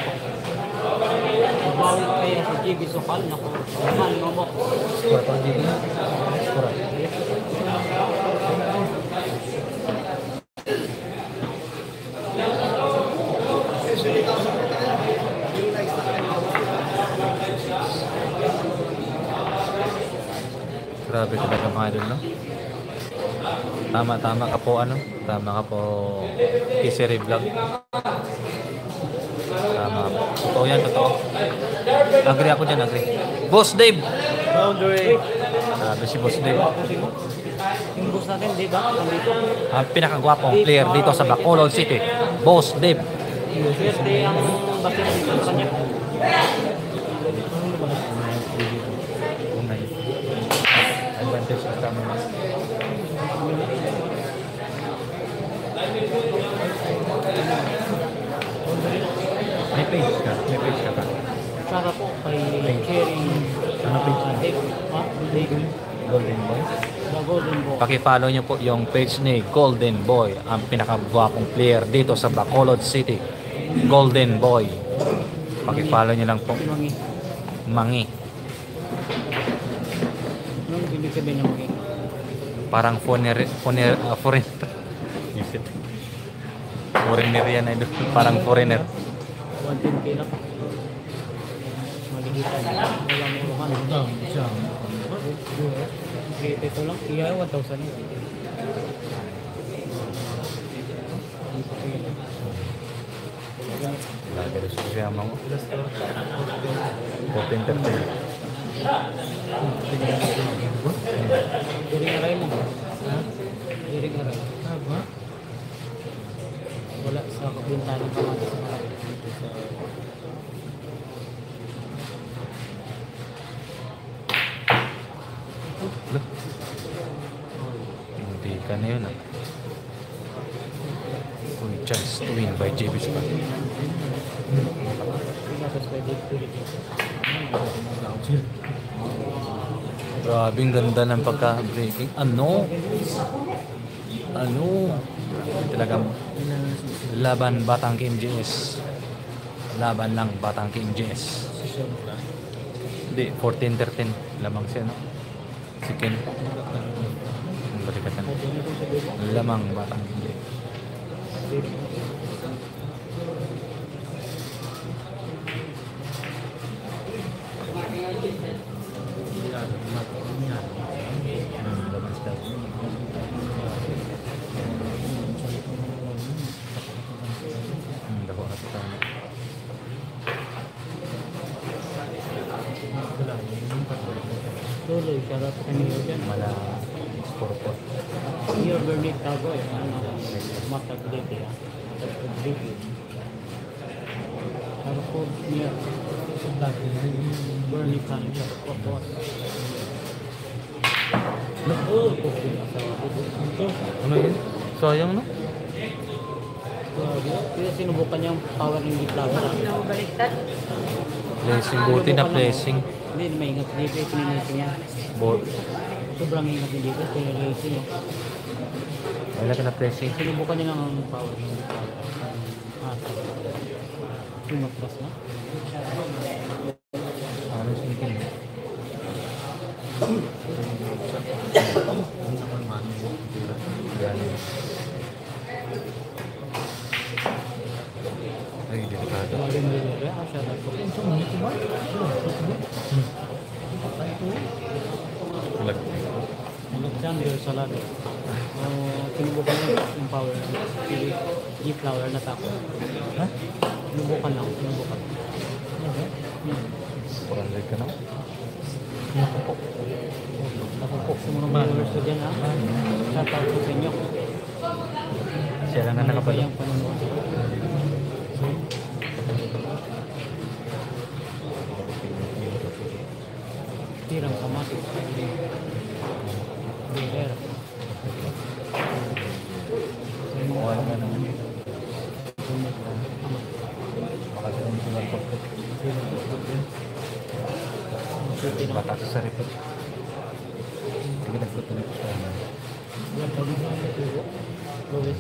Mabawit kaya si JB Sokal. Naku, naman, mamok. Skor pa dito na. Skor. Grabe talaga mga idol, no? Tama ka po, ano? Tama ka po, Kiseri Vlog. Tama ka po. Totoo yan, totoo. Agree ako dyan, agree. Boss Dave! Boundary. Grabe si Boss Dave. Yung boss natin, di ba? Nandito. Ang pinakagwapong player dito sa Bacolod City. Boss Dave. Swerte ang basket dito sa kanya. Advantage sa tama. May page ka? May page ka pa? Saka po kay Sharing. Ano page niya? Dave. Ha? Dave. Golden Boy? The Golden Ball. Paki-follow nyo po yung page ni Golden Boy, ang pinakagwapong player dito sa Bacolod City. Golden Boy. Paki-follow nyo lang po. Mangi. Mangi. Anong ibig sabihin ng mangi? Parang foreigner yan ay parang foreigner. 110k lang. Maligitan. Walang urukan. Ito lang. Iya, 1,000 yun. Lagi rin siya mga 14-13. Diri nga rin mo. Ha? Diri nga rin. Ha? Wala sa kabintahan pa mga sa mga dito sa... Hindi ka na yun ah. Chance to win by JB Sokal. Tapos pwede dito. Grabe, ang ganda ng pagka-breaking. Ano? Talagang laban Batang KMJS. Laban lang Batang KMJS. Hindi, 14-13. Lamang siya, no? Si Ken. Balikatan. Lamang Batang KMJS. Tuloy, sarap kanina dyan. Mala sport. Iyo, Bernit Tago, matag dito ya. Tapos dito. Sarap po niya. Bernit Tago, sarap po. Ano yun? Sayang, no? Kaya sinubukan niya ang power ng flower. Baliktad. Blessing, buti na blessing. Hindi, maingat dito. Pininitin niya. Sobrang ingat niya dito. Kaya racing niya. Wala ka na blessing. Sinubukan niya lang ang power ng flower. Tumatras na. Ano sinikin? Ay, delikado. Tumaling nila. Siya na po. Alexander Salado. Sinubukan niya yung power. G-flower na tako. Ha? Sinubukan lang. Sinubukan. Parang leg ka na. Nakupok sa mga viewers ko dyan ha. Shout out po sa inyo. Siya lang na nakapalo. Yung panonood. Tirang kamatis. Bilera. Wala ka naman. Makasama sa laptop ko. Batak sa repot. Sige, nagtutuloy ko sa amin. Luis.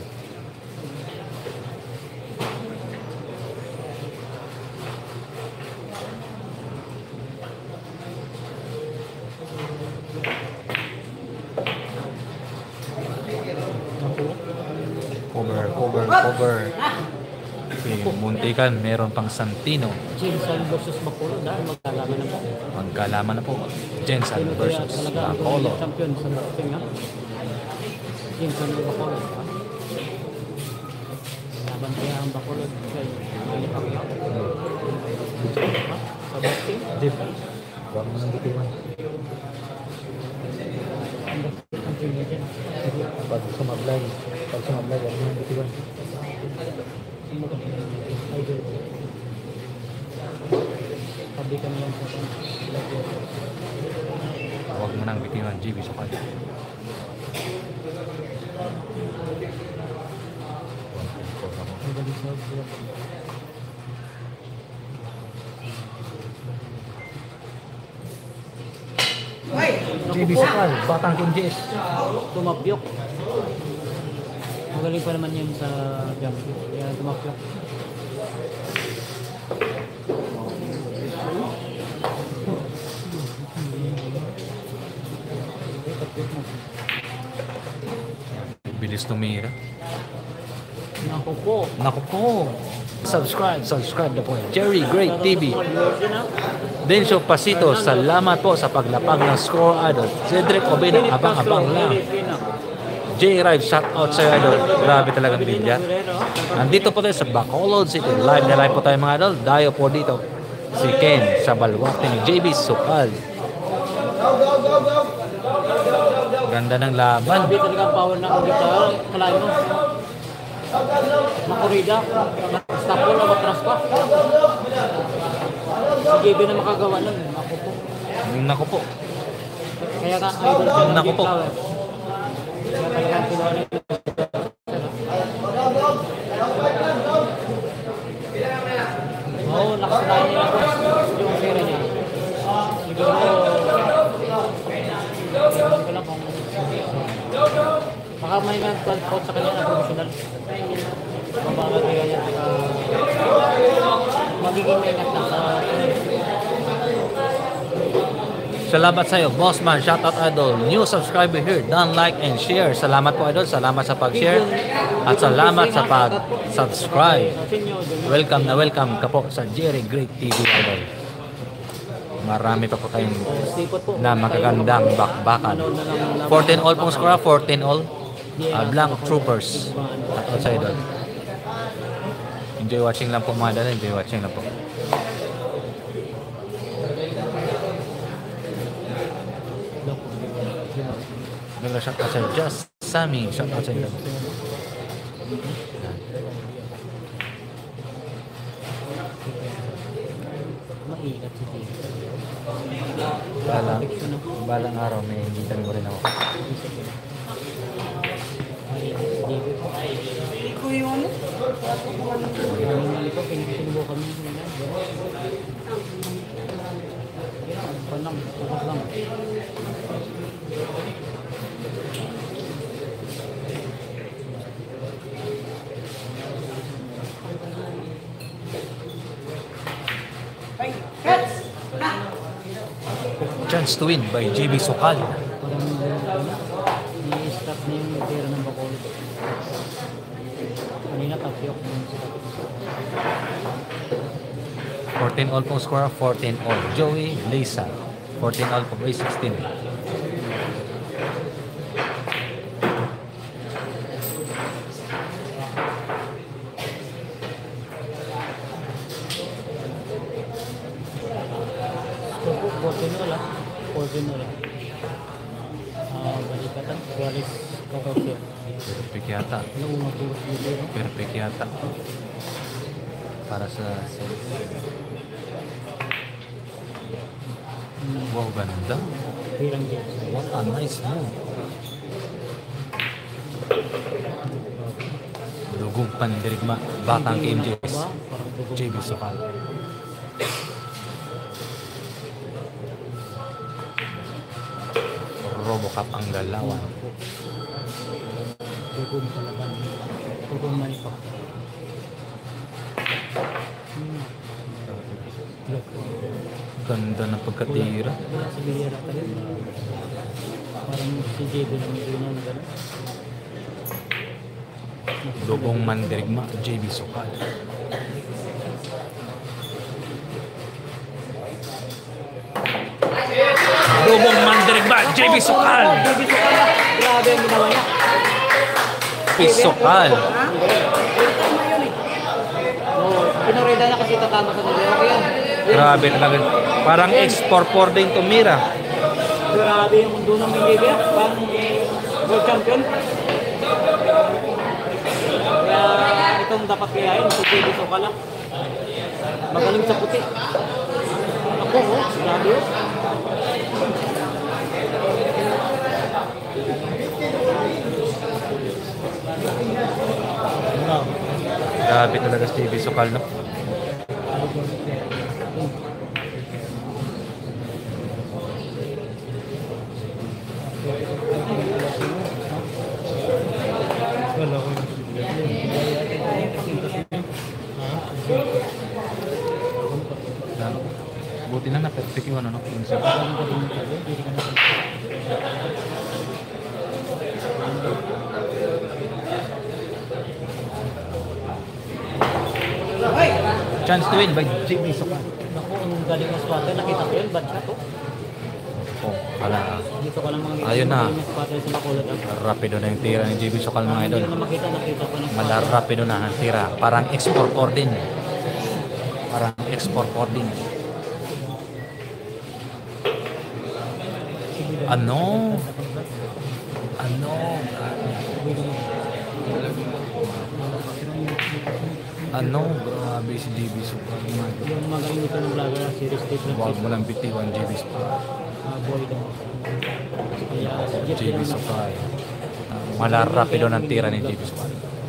Cover. Okay, Muntikan, meron pang Santino. Jensen versus Bacolod dahil magkalaman na po. Magkalaman na po. Jensen Sino kaya versus talaga ang Bacolod. champion sa boxing ha? Jensen o Bacolod ha? Laban kaya ang Bacolod kay Manny Pacquiao. Ha? Sa boxing? Jeff, huwag mo nang bitiwan. Ang champion dyan. Pag sumablay, huwag mo nang bitiwan. Idol. Sabi kami lang sa Huwag mo nang bitiwan, GB Sokal. GB Sokal, Batang KMJS. Tumabyok. Magaling pa naman yan sa jump. Kaya tumabyok. Bilis tumira. Naku po. Naku po. Subscribe na po. Jerry Great TV. Densyo Pasito, salamat po sa paglapag ng Score Idol. Cedric Obena, abang-abang lang. J-Rive, shout out sa idol. Grabe talaga ng bilya. Nandito po tayo sa Bacolod City. Live na live po tayo mga idol. Dayo po dito. Si Ken sa balwarte ni JB Sukal. Ganda ng laban. Sabi talaga ang power ng guitar. Kalahin mo. Makurida. Stop po na matras pa. Si JB na makagawa nun. Naku po. Naku po. Kaya ka idol sa Naku po. Kaya talaga ang kinuha nila. Oo, nakasanayan nila Baka may nag-call sa kanya na professional. Baka kaya magiging maingat lang sa Salamat sa iyo, Bossman. Shoutout idol. New subscriber here. Don't like and share. Salamat po idol. Salamat sa pag-share. At salamat sa pag-subscribe. Welcome na welcome ka po sa Jerry Great TV idol. Marami pa po tayong na magagandang bakbakan. 14 all pong score. 14 all. Blank Troopers. At sa idol. Enjoy watching lang po mga idol. Enjoy watching lang po. Bigla shout out sa'yo. Just Sammy. Shout out sa'yo. maingat si Jay. Balang araw may hingitan mo rin ako. Hindi ko yun. Ito, pinagsinubo kami. Panang, tukas lang. Chance to win by JB Sokal. I-stop na yung pera ng Bacolod. Kanina tapiok mo yung 14 all pong score, 14 all. Joey Lisa. 14 all po by 16. Balikatan, Walis, Kakosyo. Perfect yata. Perfect yata. Para sa wow, ganda. Hirang din. What a nice move. Dugong pandirigma. Batang KMJS. JB Sokal. Robocop ang galawan. Dugong palaban. Dugong manipak. Ganda ng pagkatira. Sa Biriara talaga. Parang si JB naman din yan. Dugong mandirigma. JB Sokal. Dugong mandirigma. JB Sokal. JB Sokal. Grabe ang ginawa niya. Sokal. Pinareda na kasi tatama sa nila. Okay yan. Grabe talaga. Parang export din tumira. Grabe yung mundo ng Minibia. Parang world champion. Kaya itong dapat kayain. Si JB Sokal lang. Magaling sa puti. Ako, grabe yun. Grabe talaga si JB Sokal, no? Buti na na-perfect yung ano, pinsa. Chance to win by JB Sokal. Naku, ang galing ng squatter. Nakita ko yun. Bad shot, oh. Oh, wala. Dito ko lang mga Ayun na. squatter sa Bacolod. Rapido na yung tira ni JB Sokal, mga idol. Hindi ko na nakita ko ng Malarapido na ang tira. Parang export din. Parang export din. Ano? Grabe si JB Sokal. yung magaling nito ng vlogger si Ristate na Huwag mo lang bitiwan JB Sokal. boy daw. Kaya si Jeff JB din Sokal. Malarapido ng tira ni JB Sokal.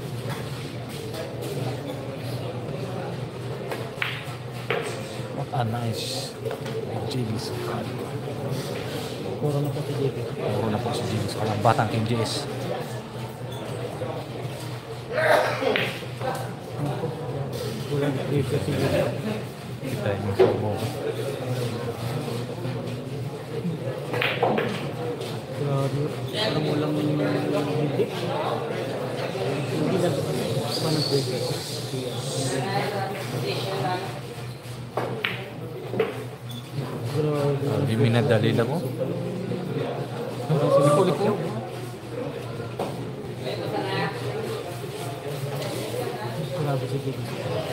What a nice JB Sokal. puro na po si JB. Puro na po si JB Sokal. Ang batang KMJS. Dito si Jimmy. Kita yung subo. Grabe. Parang walang hindi. Hindi lang. Paano pwede? Grabe. Hindi minadali lang mo. Liko-liko. Grabe si Jimmy.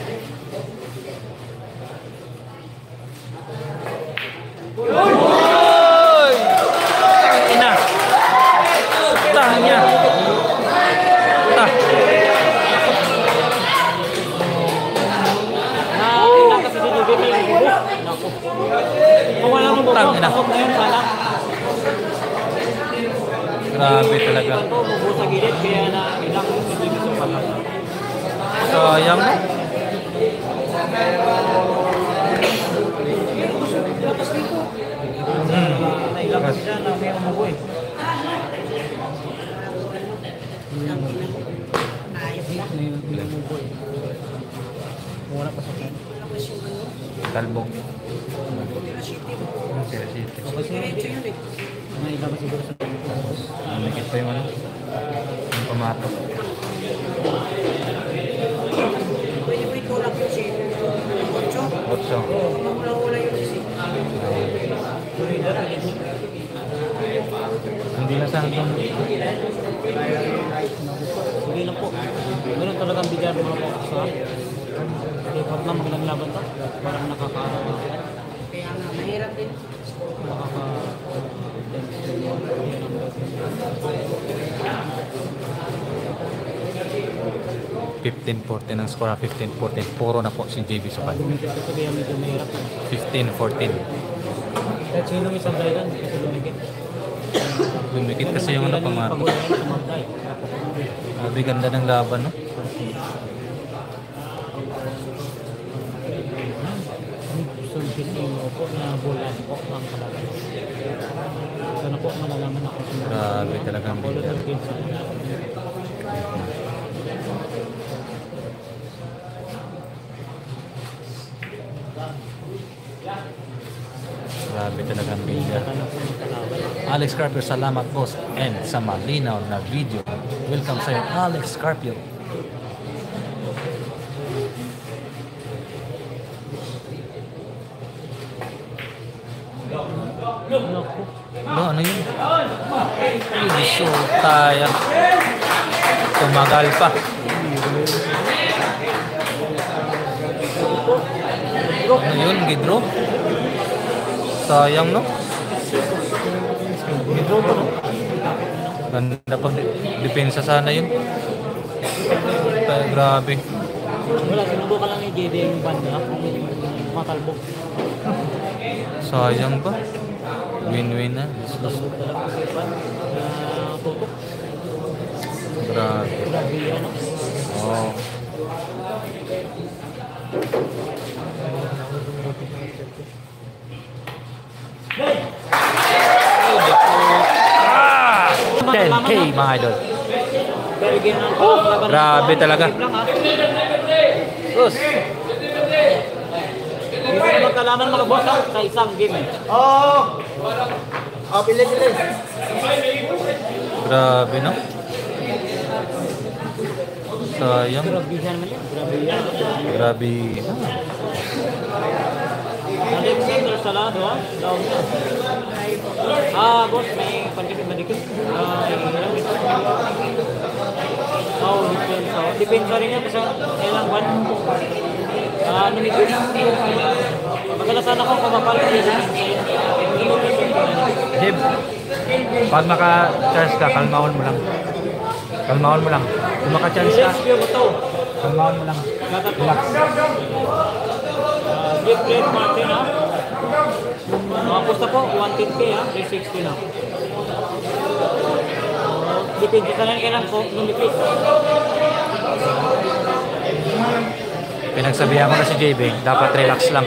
Oy! Ina. Tanya. Ta. Nakita kasi si Jimmy may gubo. Naku. Kung wala mong bubo, Tangina. pasok na yun sana. Grabe talaga. Ito, bubo sa gilid, kaya na ilang si Jimmy sa palas. Sayang no? Nailang kasi siya na may umubo eh. May umubo eh. Kung wala pasokin. Kalbo. Sira City. Kasi may ilabas siguro sa Nakit pa yung ano? Yung pamatok. Pwede mo itulak yung si Ocho. Otso. Mamula-mula yung si Hindi na saan itong sige lang po. Ganun talagang bigyan mga po sa kaya pag lang maglaban to, parang Kaya nga, mahirap din. nakaka 15-14 ang score, 15-14. Puro na po si JB Sukal. Dumikit kasi kaya medyo mahirap. 15-14. Kahit sino may sabdayan, kasi dumikit. Lumikit kasi yung ano pamatok. Pag-ulan yung sumabday. Grabe ganda ng laban, no? Sulpit yung po na bulan po ang kalaban. Sana po malalaman ako sa mga Grabe talagang ulo bida. ng kids. Grabe talagang bida. Alex Carpio, salamat boss. And sa malinaw na video. Welcome sa'yo, Alex Carpio. Ano yun? So, tayo. Tumagal pa. Ano yun? Gidro? Sayang, no? Gidro ba, no? Ganda pa. Depensa sana yun. Pero grabe. Wala, sinubukan lang ni JD yung banda. Matalbog. Sayang pa. Win-win na. Matalbog talaga kasi pan. Tutok. Grabe. Grabe yan. Oh. Ah! 10K mga idol. Pero game ng laban. Grabe talaga. Game lang ha. Sus. Hindi na magkalaman mga boss ha, sa isang game eh. Pili. Grabe, no? Sayang. Grabe yan naman yan. Grabe yan. Grabe. Alexander Salado ha. Down na. Boss, may pandikit madikit. Depensa. Depensa rin yan kasi kailang ban. Namigil. Magalasan ako kumapal. Dib, pag maka-chance ka, kalmahon mo lang. Kalmahon mo lang. Kung maka-chance ka, Rescue mo to. kalmahon mo lang. Relax. Give Fred Martin ha. Mga pusta po, 110K ha. 360 na. Depende sa lang kailan po, lumipit. Pinagsabihan ko na si JB, dapat relax lang.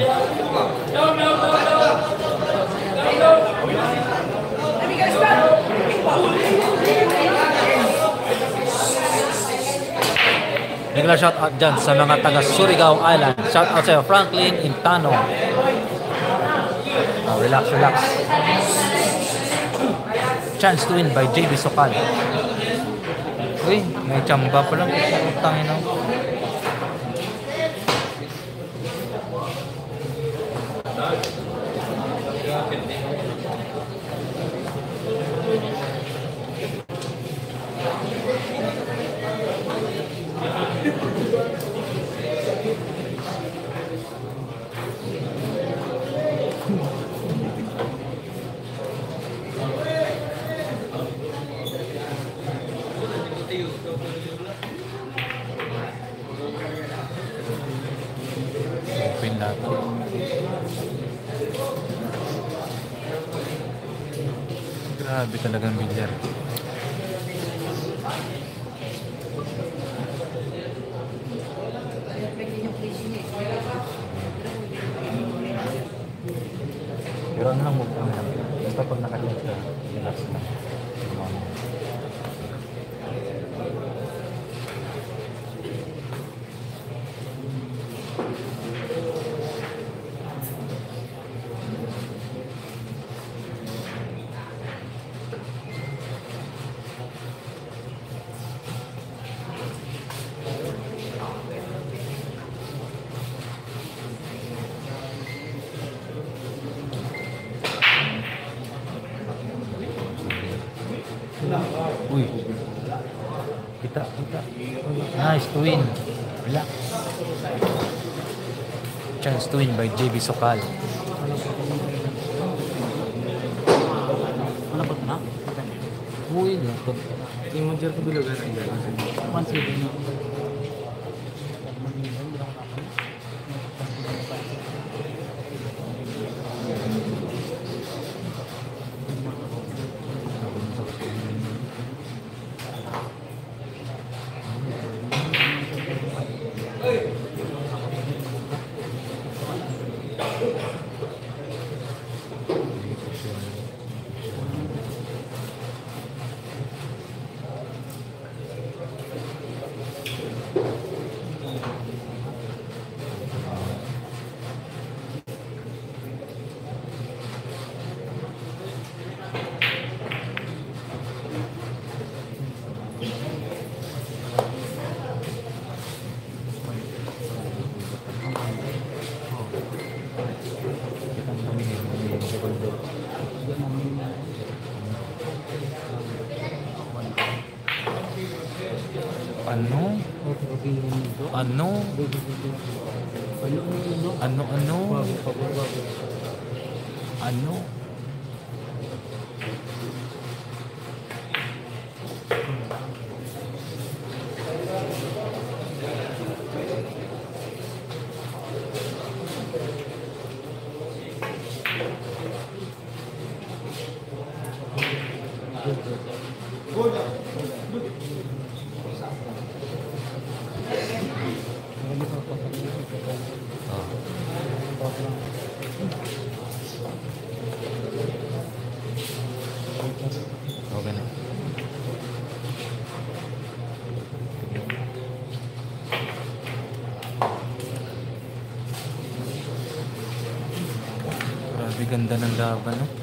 Bigla shout out dyan sa mga taga Surigao Island. Shout out sa'yo, Franklin Intano. Oh, relax, relax. Chance to win by JB Sokal. Uy, may chamba pa lang. Tangin na. Open natin. Grabe talagang bilyar. Pero ano lang mo lang. Basta pag nakalimit ka, relax lang. Uy. Kita. Nice to win. Relax. Chance to win by JB Sokal. Ano ba na? Uy, lapot. Yung mag-jar ko bilugan ang gano'n. Once you know. Ano? Okay na. Grabe ganda ng laban, no?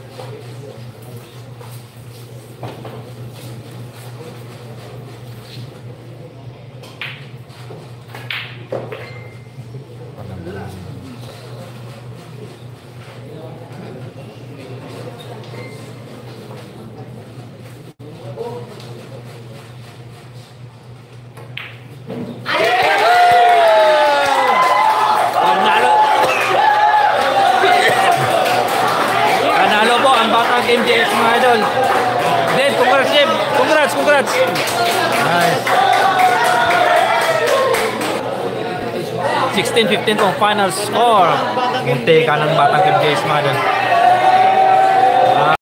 Panalo po ang Batang MJS mga idol. Then, congrats Jim. Congrats. Nice. 16-15 pong final score. Munti ka ng Batang MJS mga idol.